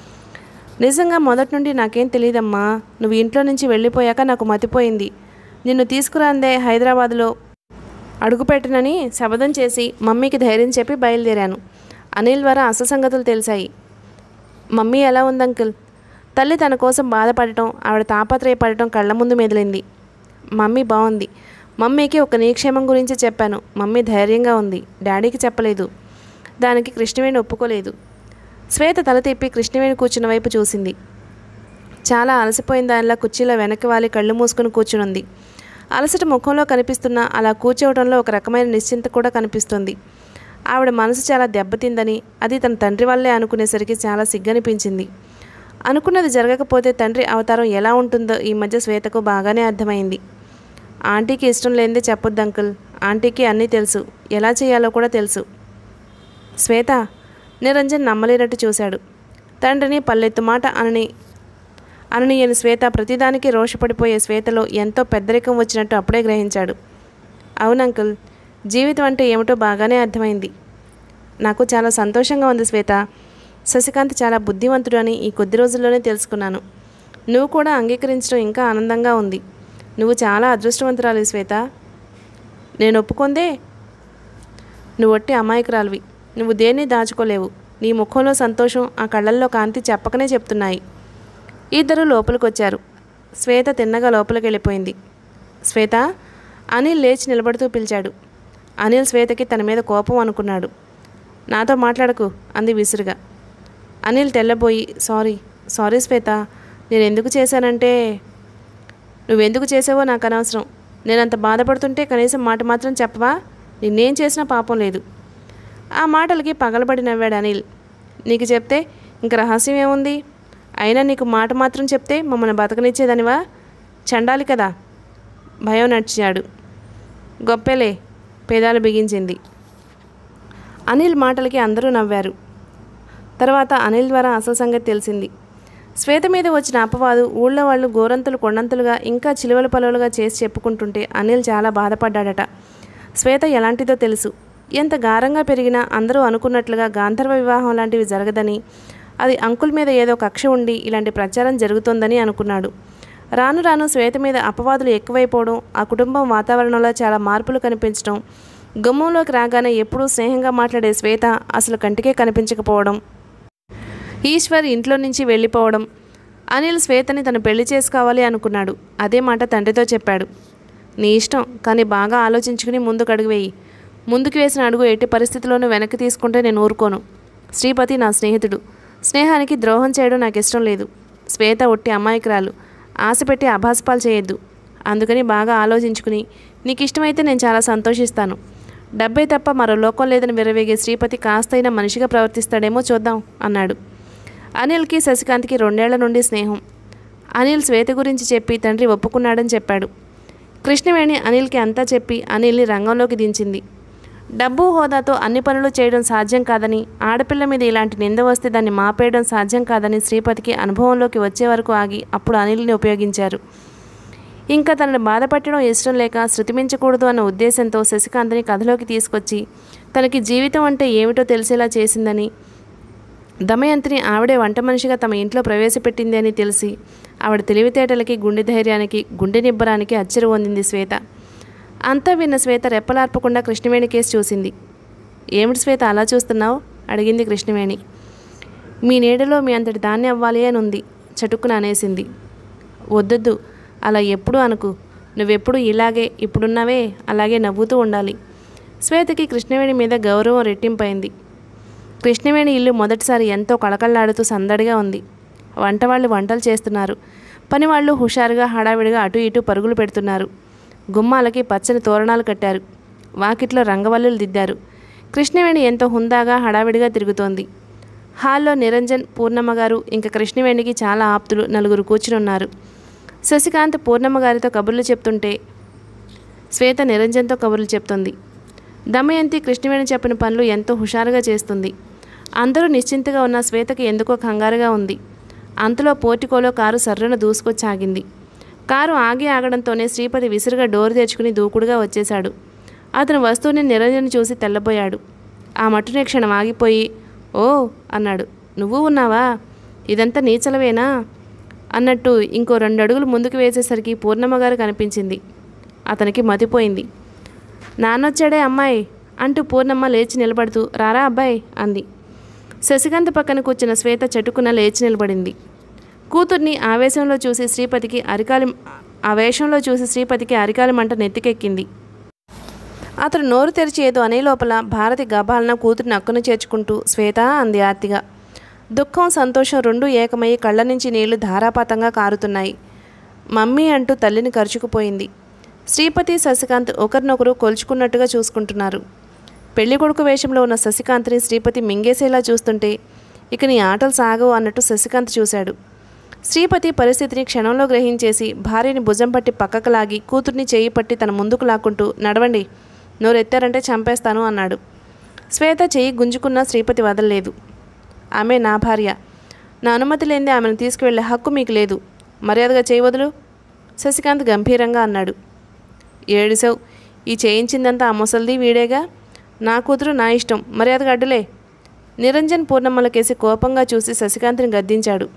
నిజంగా మొదటి నుండి నాకేం తెలియదమ్మా. నువ్వు ఇంట్లో నుంచి వెళ్ళిపోయాక నాకు మతిపోయింది. నిన్ను తీసుకురాందే హైదరాబాద్లో అడుగుపెట్టనని శపథం చేసి మమ్మీకి ధైర్యం చెప్పి బయలుదేరాను. అనిల్ ద్వారా అసలు సంగతులు తెలిసాయి. మమ్మీ ఎలా ఉంది అంకుల్? తల్లి తన కోసం బాధపడటం, ఆవిడ తాపత్రయపడటం కళ్ళ ముందు మెదిలింది. మమ్మీ బాగుంది. మమ్మీకి ఒక నీక్షేమం గురించి చెప్పాను. మమ్మీ ధైర్యంగా ఉంది. డాడీకి చెప్పలేదు. దానికి కృష్ణవేణి ఒప్పుకోలేదు. శ్వేత తల తిప్పి కృష్ణవేణి కూర్చున్న వైపు చూసింది. చాలా అలసిపోయిన దానిలా కుర్చీలో వెనక్కి వాలి కళ్ళు మూసుకుని కూర్చునుంది. అలసట ముఖంలో కనిపిస్తున్న అలా కూర్చోవడంలో ఒక రకమైన నిశ్చింత కూడా కనిపిస్తుంది. ఆవిడ మనసు చాలా దెబ్బతిందని, అది తన తండ్రి వల్లే అనుకునేసరికి చాలా సిగ్గనిపించింది. అనుకున్నది జరగకపోతే తండ్రి అవతారం ఎలా ఉంటుందో ఈ మధ్య శ్వేతకు బాగానే అర్థమైంది. ఆంటీకి ఇష్టం లేనిదే చెప్పొద్దు అంకుల్. ఆంటీకి అన్నీ తెలుసు, ఎలా చేయాలో కూడా తెలుసు. శ్వేత, నిరంజన్ నమ్మలేనట్టు చూశాడు. తండ్రిని పల్లెత్తు మాట అనని అననీయని శ్వేత ప్రతిదానికి రోషపడిపోయే శ్వేతలో ఎంతో పెద్దరికం వచ్చినట్టు అప్పుడే గ్రహించాడు. అవునంకుల్, జీవితం అంటే ఏమిటో బాగానే అర్థమైంది. నాకు చాలా సంతోషంగా ఉంది శ్వేత. శశికాంత్ చాలా బుద్ధివంతుడు అని ఈ కొద్ది రోజుల్లోనే తెలుసుకున్నాను. నువ్వు కూడా అంగీకరించడం ఇంకా ఆనందంగా ఉంది. నువ్వు చాలా అదృష్టవంతురాలి శ్వేత. నేను ఒప్పుకుందే. నువ్వు ఒట్టి అమాయకురాలివి. నువ్వు దేన్ని దాచుకోలేవు. నీ ముఖంలో సంతోషం, ఆ కళ్ళల్లో కాంతి చెప్పకనే చెప్తున్నాయి. ఇద్దరు లోపలికి వచ్చారు. శ్వేత తిన్నగా లోపలికి వెళ్ళిపోయింది. శ్వేత, అనిల్ లేచి నిలబడుతూ పిలిచాడు. అనిల్ శ్వేతకి తన మీద కోపం అనుకున్నాడు. నాతో మాట్లాడకు అంది విసురుగా. అనిల్ తెల్లబోయి సారీ సారీ శ్వేత, నేను ఎందుకు చేశానంటే. నువ్వెందుకు చేసావో నాకు అనవసరం. నేనంత బాధపడుతుంటే కనీసం మాట మాత్రం చెప్పవా? నిన్నేం చేసినా పాపం లేదు. ఆ మాటలకి పగలబడి నవ్వాడు అనిల్. నీకు చెప్తే ఇంక రహస్యం ఏముంది? అయినా నీకు మాట మాత్రం చెప్తే మమ్మల్ని బతకనిచ్చేదనివా? చండాలి కదా. భయం నడిచాడు. గొప్పలే, పేదాలు బిగించింది. అనిల్ మాటలకి అందరూ నవ్వారు. తర్వాత అనిల్ ద్వారా అసలు సంగతి తెలిసింది. శ్వేత మీద వచ్చిన అపవాదు ఊళ్ళో వాళ్ళు గోరంతులు కొండంతులుగా ఇంకా చిలువల పలువలుగా చేసి చెప్పుకుంటుంటే అనిల్ చాలా బాధపడ్డాడట. శ్వేత ఎలాంటిదో తెలుసు. ఎంత గారంగా పెరిగినా అందరూ అనుకున్నట్లుగా గాంధర్వ వివాహం లాంటివి జరగదని, అది అంకుల్ మీద ఏదో కక్ష ఉండి ఇలాంటి ప్రచారం జరుగుతోందని అనుకున్నాడు. రాను రాను శ్వేత మీద అపవాదులు ఎక్కువైపోవడం, ఆ కుటుంబం వాతావరణంలో చాలా మార్పులు కనిపించడం, గుమ్మంలోకి రాగానే ఎప్పుడూ స్నేహంగా మాట్లాడే శ్వేత అసలు కంటికే కనిపించకపోవడం, ఈశ్వర్ ఇంట్లో నుంచి వెళ్ళిపోవడం. అనిల్ శ్వేతని తను పెళ్లి చేసుకోవాలి అనుకున్నాడు. అదే మాట తండ్రితో చెప్పాడు. నీ ఇష్టం, కానీ బాగా ఆలోచించుకుని ముందుకు అడుగు వేయి. ముందుకు వేసిన అడుగు ఎట్టి పరిస్థితుల్లోనూ వెనక్కి తీసుకుంటే నేను ఊరుకోను. శ్రీపతి నా స్నేహితుడు. స్నేహానికి ద్రోహం చేయడం నాకు ఇష్టం లేదు. శ్వేత ఒట్టి అమాయకురాలు. ఆశ పెట్టి అభాసపాలు చేయొద్దు. అందుకని బాగా ఆలోచించుకుని నీకు ఇష్టమైతే నేను చాలా సంతోషిస్తాను. డబ్బే తప్ప మరో లోకం లేదని విరవేగే శ్రీపతి కాస్తైనా మనిషిగా ప్రవర్తిస్తాడేమో చూద్దాం అన్నాడు. అనిల్కి శశికాంత్కి రెండేళ్ల నుండి స్నేహం. అనిల్ శ్వేత గురించి చెప్పి తండ్రి ఒప్పుకున్నాడని చెప్పాడు. కృష్ణవేణి అనిల్కి అంతా చెప్పి అనిల్ని రంగంలోకి దించింది. డబ్బు హోదాతో అన్ని పనులు చేయడం సాధ్యం కాదని, ఆడపిల్ల మీద ఇలాంటి నింద వస్తే దాన్ని మాపేయడం సాధ్యం కాదని శ్రీపతికి అనుభవంలోకి వచ్చే వరకు ఆగి అప్పుడు అనిల్ని ఉపయోగించారు. ఇంకా తనను బాధపట్టడం ఇష్టం లేక శృతిమించకూడదు అన్న ఉద్దేశంతో శశికాంత్ని కథలోకి తీసుకొచ్చి తనకి జీవితం అంటే ఏమిటో తెలిసేలా చేసిందని, దమయంతిని ఆవిడే వంట మనిషిగా తమ ఇంట్లో ప్రవేశపెట్టింది అని తెలిసి ఆవిడ తెలివితేటలకి, గుండె ధైర్యానికి, గుండె నిబ్బరానికి అచ్చరు పొందింది శ్వేత. అంతా విన్న శ్వేత రెప్పలార్పకుండా కృష్ణవేణి కేసు చూసింది. ఏమిటి శ్వేత అలా చూస్తున్నావు? అడిగింది కృష్ణవేణి. మీ నీడలో మీ అంతటి దాన్ని అవ్వాలి అని ఉంది చటుక్కున అనేసింది. వద్దొద్దు, అలా ఎప్పుడూ అనుకు. నువ్వెప్పుడు ఇలాగే ఇప్పుడున్నావే అలాగే నవ్వుతూ ఉండాలి. శ్వేతకి కృష్ణవేణి మీద గౌరవం రెట్టింపైంది. కృష్ణవేణి ఇల్లు మొదటిసారి ఎంతో కళకళలాడుతూ సందడిగా ఉంది. వంట వాళ్ళు వంటలు చేస్తున్నారు. పనివాళ్ళు హుషారుగా హడావిడిగా అటు ఇటు పరుగులు పెడుతున్నారు. గుమ్మాలకి పచ్చని తోరణాలు కట్టారు. వాకిట్లో రంగవల్లులు దిద్దారు. కృష్ణవేణి ఎంతో హుందాగా హడావిడిగా తిరుగుతోంది. హాల్లో నిరంజన్, పూర్ణమ్మ గారు ఇంకా కృష్ణవేణికి చాలా ఆప్తులు నలుగురు కూర్చునున్నారు. శశికాంత్ పూర్ణమ్మ గారితో కబుర్లు చెప్తుంటే శ్వేత నిరంజన్తో కబుర్లు చెప్తుంది. దమయంతి కృష్ణవేణి చెప్పిన పనులు ఎంతో హుషారుగా చేస్తుంది. అందరూ నిశ్చింతగా ఉన్న శ్వేతకి ఎందుకో కంగారుగా ఉంది. అంతలో పోర్టికోలో కారు సర్రున దూసుకొచ్చి ఆగింది. కారు ఆగి ఆగడంతోనే శ్రీపతి విసురుగా డోరు తెరుచుకుని దూకుడుగా వచ్చేశాడు. అతను వస్తువుని నిరంజన్ చూసి తెల్లబోయాడు. ఆ మట్టునే క్షణం ఆగిపోయి ఓ అన్నాడు. నువ్వు ఉన్నావా? ఇదంతా నీచలవేనా అన్నట్టు ఇంకో రెండు అడుగులు ముందుకు వేసేసరికి పూర్ణమ్మగారు కనిపించింది. అతనికి మతిపోయింది. నాన్నొచ్చాడే అమ్మాయి అంటూ పూర్ణమ్మ లేచి నిలబడుతూ రారా అబ్బాయి అంది. శశికాంత్ పక్కన కూర్చున్న శ్వేత చటుకున లేచి నిలబడింది. కూతుర్ని ఆవేశంలో చూసి శ్రీపతికి అరికాలి ఆవేశంలో చూసి శ్రీపతికి అరికాలి మంట నెత్తికెక్కింది. అతను నోరు తెరిచి ఏదో అనే లోపల భారతి గబాలన కూతురిని అక్కున చేర్చుకుంటూ శ్వేత అంది ఆర్తిగా. దుఃఖం సంతోషం రెండూ ఏకమయ్యి కళ్ళ నుంచి నీళ్లు ధారాపాతంగా కారుతున్నాయి. మమ్మీ అంటూ తల్లిని కరుచుకుపోయింది. శ్రీపతి శశికాంత్ ఒకరినొకరు కొలుచుకున్నట్టుగా చూసుకుంటున్నారు. పెళ్లికొడుకు వేషంలో ఉన్న శశికాంత్ని శ్రీపతి మింగేసేలా చూస్తుంటే ఇక నీ ఆటలు సాగవు అన్నట్టు శశికాంత్ చూశాడు. శ్రీపతి పరిస్థితిని క్షణంలో గ్రహించేసి భార్యని భుజం పట్టి పక్కకు లాగి కూతుర్ని చేయి పట్టి తన ముందుకు లాక్కుంటూ నడవండి, నోరెత్తారంటే చంపేస్తాను అన్నాడు. శ్వేత చెయ్యి గుంజుకున్న శ్రీపతి వదలలేదు. ఆమె నా భార్య, నా అనుమతి లేనిదే ఆమెను తీసుకువెళ్లే హక్కు మీకు లేదు. మర్యాదగా చేయి వదులు శశికాంత్ గంభీరంగా అన్నాడు. ఏడిసవ్, ఈ చేయించిందంతా ఆ ముసలిది వీడేగా. నా కూతురు నా ఇష్టం, మర్యాదగా అడ్డులే. నిరంజన్ పూర్ణమ్మలకేసి కోపంగా చూసి శశికాంత్ని గద్దించాడు.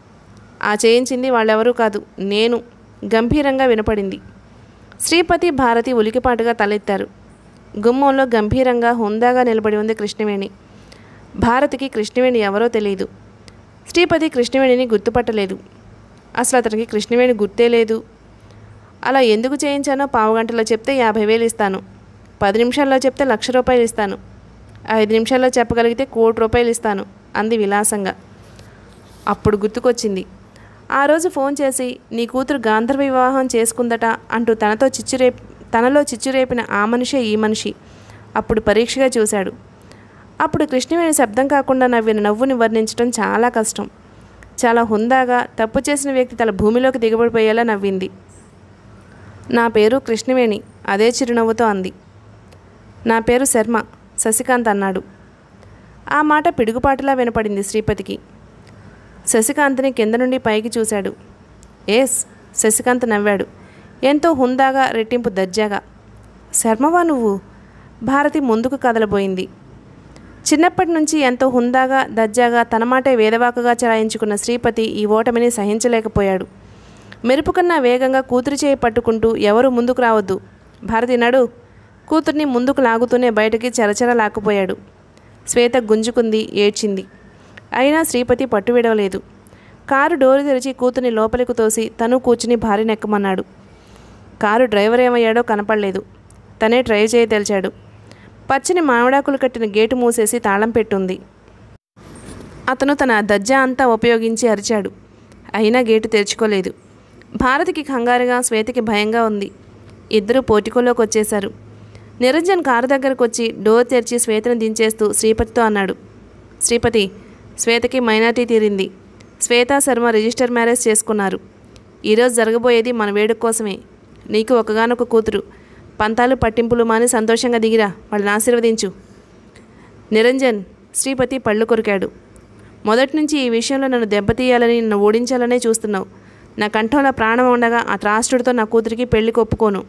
ఆ చేయించింది వాళ్ళెవరూ కాదు, నేను గంభీరంగా వినపడింది. శ్రీపతి భారతి ఉలికిపాటుగా తలెత్తారు. గుమ్మంలో గంభీరంగా హుందాగా నిలబడి ఉంది కృష్ణవేణి. భారతికి కృష్ణవేణి ఎవరో తెలియదు. శ్రీపతి కృష్ణవేణిని గుర్తుపట్టలేదు. అసలు అతనికి కృష్ణవేణి గుర్తే లేదు. అలా ఎందుకు చేయించానో పావుగంటలో చెప్తే యాభై వేలు ఇస్తాను, పది నిమిషాల్లో చెప్తే లక్ష రూపాయలు ఇస్తాను, ఐదు నిమిషాల్లో చెప్పగలిగితే కోటి రూపాయలు ఇస్తాను అంది విలాసంగా. అప్పుడు గుర్తుకొచ్చింది. ఆ రోజు ఫోన్ చేసి నీ కూతురు గాంధర్వ వివాహం చేసుకుందట అంటూ తనతో చిచ్చురే తనలో చిచ్చురేపిన ఆ మనిషే ఈ మనిషి. అప్పుడు పరీక్షగా చూశాడు. అప్పుడు కృష్ణవేణి శబ్దం కాకుండా నవ్విన నవ్వుని వర్ణించడం చాలా కష్టం. చాలా హుందాగా తప్పు చేసిన వ్యక్తి తల భూమిలోకి దిగబడిపోయేలా నవ్వింది. నా పేరు కృష్ణవేణి అదే చిరునవ్వుతో అంది. నా పేరు శర్మ శశికాంత్ అన్నాడు. ఆ మాట పిడుగుపాటులా వినపడింది శ్రీపతికి. శశికాంత్ని కింద నుండి పైకి చూశాడు. ఏస్ శశికాంత్ నవ్వాడు, ఎంతో హుందాగా రెట్టింపు దర్జాగా. శర్మవా నువ్వు? భారతి ముందుకు కదలబోయింది. చిన్నప్పటి నుంచి ఎంతో హుందాగా దర్జాగా తన మాటే వేదవాకుగా చలాయించుకున్న శ్రీపతి ఈ ఓటమిని సహించలేకపోయాడు. మెరుపు కన్నా వేగంగా కూతురి చేయి పట్టుకుంటూ ఎవరు ముందుకు రావద్దు, భారతి నడు, కూతుర్ని ముందుకు లాగుతూనే బయటకి చరచర లాక్కుపోయాడు. శ్వేత గుంజుకుంది, ఏడ్చింది. అయినా శ్రీపతి పట్టు విడవలేదు. కారు డోరు తెరిచి కూతుర్ని లోపలికి తోసి తను కూర్చుని భార్యను ఎక్కమన్నాడు. కారు డ్రైవర్ ఏమయ్యాడో కనపడలేదు. తనే డ్రైవ్ చేయి తెలిచాడు. పచ్చని మామిడాకులు కట్టిన గేటు మూసేసి తాళం పెట్టుంది. అతను తన దజ్జా అంతా ఉపయోగించి అరిచాడు. అయినా గేటు తెరుచుకోలేదు. భారతికి కంగారుగా, శ్వేతకి భయంగా ఉంది. ఇద్దరూ పోర్టికోలోకి వచ్చేశారు. నిరంజన్ కారు దగ్గరకు వచ్చి డోర్ తెరిచి శ్వేతను దించేస్తూ శ్రీపతితో అన్నాడు. శ్రీపతి, శ్వేతకి మైనార్టీ తీరింది. శ్వేత శర్మ రిజిస్టర్ మ్యారేజ్ చేసుకున్నారు. ఈరోజు జరగబోయేది మన వేడుక కోసమే. నీకు ఒకగానొక కూతురు. పంతాలు పట్టింపులు మాని సంతోషంగా దిగిరా, వాళ్ళని ఆశీర్వదించు. నిరంజన్, శ్రీపతి పళ్ళు కొరికాడు. మొదటి నుంచి ఈ విషయంలో నన్ను దెబ్బతీయాలని, నన్ను ఓడించాలనే చూస్తున్నావు. నా కంఠంలో ప్రాణం ఉండగా ఆ త్రాష్టుడితో నా కూతురికి పెళ్లికి ఒప్పుకోను.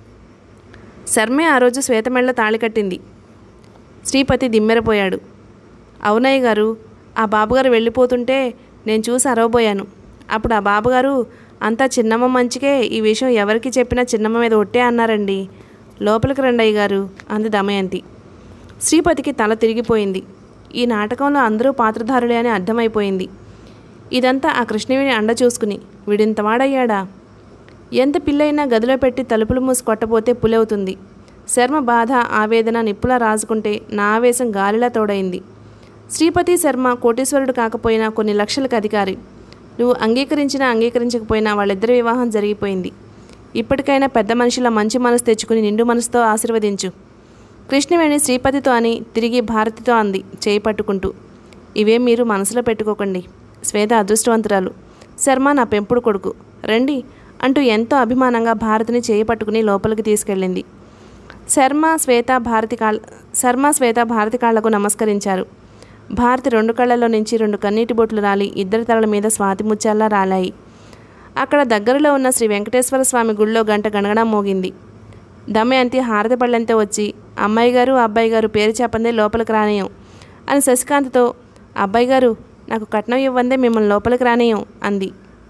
శర్మే ఆ రోజు శ్వేతమెళ్ళ తాళి కట్టింది. శ్రీపతి దిమ్మెరపోయాడు. అవునయ్య గారు, ఆ బాబుగారు వెళ్ళిపోతుంటే నేను చూసి అరవబోయాను. అప్పుడు ఆ బాబుగారు అంతా చిన్నమ్మ మంచికే, ఈ విషయం ఎవరికి చెప్పినా చిన్నమ్మ మీద ఒట్టే అన్నారండి. లోపలికి రండి అయ్య గారు అంది దమయంతి. శ్రీపతికి తల తిరిగిపోయింది. ఈ నాటకంలో అందరూ పాత్రధారులే అని అర్థమైపోయింది. ఇదంతా ఆ కృష్ణవేణి అండ చూసుకుని వీడింత వాడయ్యాడా? ఎంత పిల్లైనా గదిలో పెట్టి తలుపులు మూసి కొట్టబోతే పులవుతుంది. శర్మ బాధ ఆవేదన నిప్పులా రాజుకుంటే నా ఆవేశం గాలిలా తోడైంది. శ్రీపతి శర్మ కోటీశ్వరుడు కాకపోయినా కొన్ని లక్షలకు అధికారి. నువ్వు అంగీకరించినా అంగీకరించకపోయినా వాళ్ళిద్దరి వివాహం జరిగిపోయింది. ఇప్పటికైనా పెద్ద మనిషిలా మంచి మనసు తెచ్చుకుని నిండు మనసుతో ఆశీర్వదించు. కృష్ణవేణి శ్రీపతితో అని తిరిగి భారతితో అంది చేయి పట్టుకుంటూ. ఇవేం మీరు మనసులో పెట్టుకోకండి. శ్వేత అదృష్టవంతురాలు. శర్మ నా పెంపుడు కొడుకు. రండి అంటూ ఎంతో అభిమానంగా భారతిని చేయి పట్టుకుని లోపలికి తీసుకెళ్ళింది. శర్మ శ్వేత భారతి కాళ్ళ శర్మ శ్వేత భారతి కాళ్లకు నమస్కరించారు. భారతి రెండు కళ్ళల్లో నుంచి రెండు కన్నీటి బొట్లు రాలి ఇద్దరి తలల మీద స్వాతి ముత్యాల్లా రాలాయి. అక్కడ దగ్గరలో ఉన్న శ్రీ వెంకటేశ్వర స్వామి గుళ్ళో గంట గణగణ మోగింది. దమయంతి హారతి పళ్ళంతో వచ్చి అమ్మాయి గారు అబ్బాయి గారు పేరు చెప్పందే లోపలికి రానేయం అని శశికాంత్తో, అబ్బాయి గారు నాకు కట్నం ఇవ్వందే మిమ్మల్ని లోపలికి రానేయం అంది.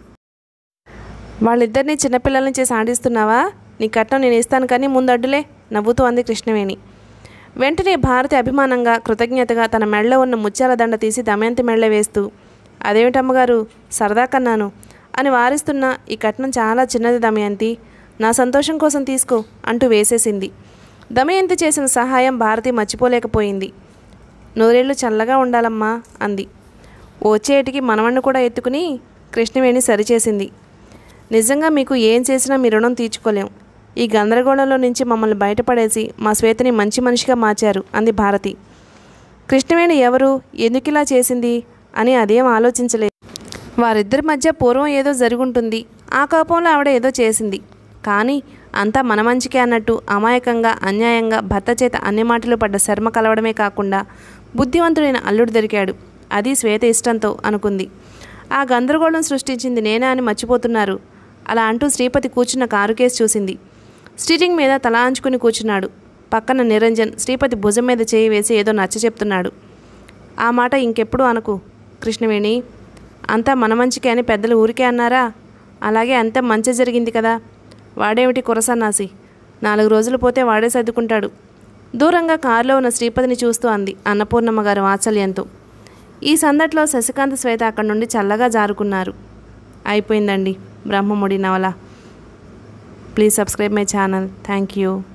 వాళ్ళిద్దరినీ చిన్నపిల్లల్ని చేసి ఆడిస్తున్నావా? నీ కట్నం నేను ఇస్తాను కానీ ముందడ్డులే నవ్వుతూ అంది కృష్ణవేణి. వెంటనే భారతి అభిమానంగా కృతజ్ఞతగా తన మెడలో ఉన్న ముత్యాల దండ తీసి దమయంతి మెడలో వేస్తూ, అదేమిటమ్మగారు సరదా కన్నాను అని వారిస్తున్న, ఈ కట్నం చాలా చిన్నది దమయంతి, నా సంతోషం కోసం తీసుకో అంటూ వేసేసింది. దమయంతి చేసిన సహాయం భారతి మర్చిపోలేకపోయింది. నూరేళ్లు చల్లగా ఉండాలమ్మా అంది. వచ్చేటికి మనవణ్ణి కూడా ఎత్తుకుని కృష్ణవేణి సరిచేసింది. నిజంగా మీకు ఏం చేసినా మీ రుణం తీర్చుకోలేం. ఈ గందరగోళంలో నుంచి మమ్మల్ని బయటపడేసి మా శ్వేతని మంచి మనిషిగా మార్చారు అంది భారతి. కృష్ణవేణి ఎవరు, ఎందుకు ఇలా చేసింది అని అదేం ఆలోచించలేదు. వారిద్దరి మధ్య పూర్వం ఏదో జరుగుంటుంది. ఆ కోపంలో ఆవిడ ఏదో చేసింది. కానీ అంతా మన మంచికే అన్నట్టు అమాయకంగా అన్యాయంగా భర్త చేత అన్ని మాటలు పడ్డ శర్మ కలవడమే కాకుండా బుద్ధివంతుడైన అల్లుడు దొరికాడు. అది శ్వేత ఇష్టంతో అనుకుంది. ఆ గందరగోళం సృష్టించింది నేనే అని మర్చిపోతున్నారు. అలా అంటూ శ్రీపతి కూర్చున్న కారు కేసు చూసింది. స్టీరింగ్ మీద తల అంచుకుని కూర్చున్నాడు. పక్కన నిరంజన్ శ్రీపతి భుజం మీద చేయి వేసి ఏదో నచ్చ చెప్తున్నాడు. ఆ మాట ఇంకెప్పుడు అనకు కృష్ణవేణి, అంతా మన మంచికే అని పెద్దలు ఊరికే అన్నారా? అలాగే అంతా మంచి జరిగింది కదా. వాడేమిటి కురసన్నాసి, నాలుగు రోజులు పోతే వాడే సర్దుకుంటాడు. దూరంగా కారులో ఉన్న శ్రీపతిని చూస్తూ అంది అన్నపూర్ణమ్మ గారు వాత్సల్యంతో. ఈ సందట్లో శశికాంత్ శ్వేత అక్కడి నుండి చల్లగా జారుకున్నారు. అయిపోయిందండి బ్రహ్మముడి నవల. Please subscribe my channel. Thank you.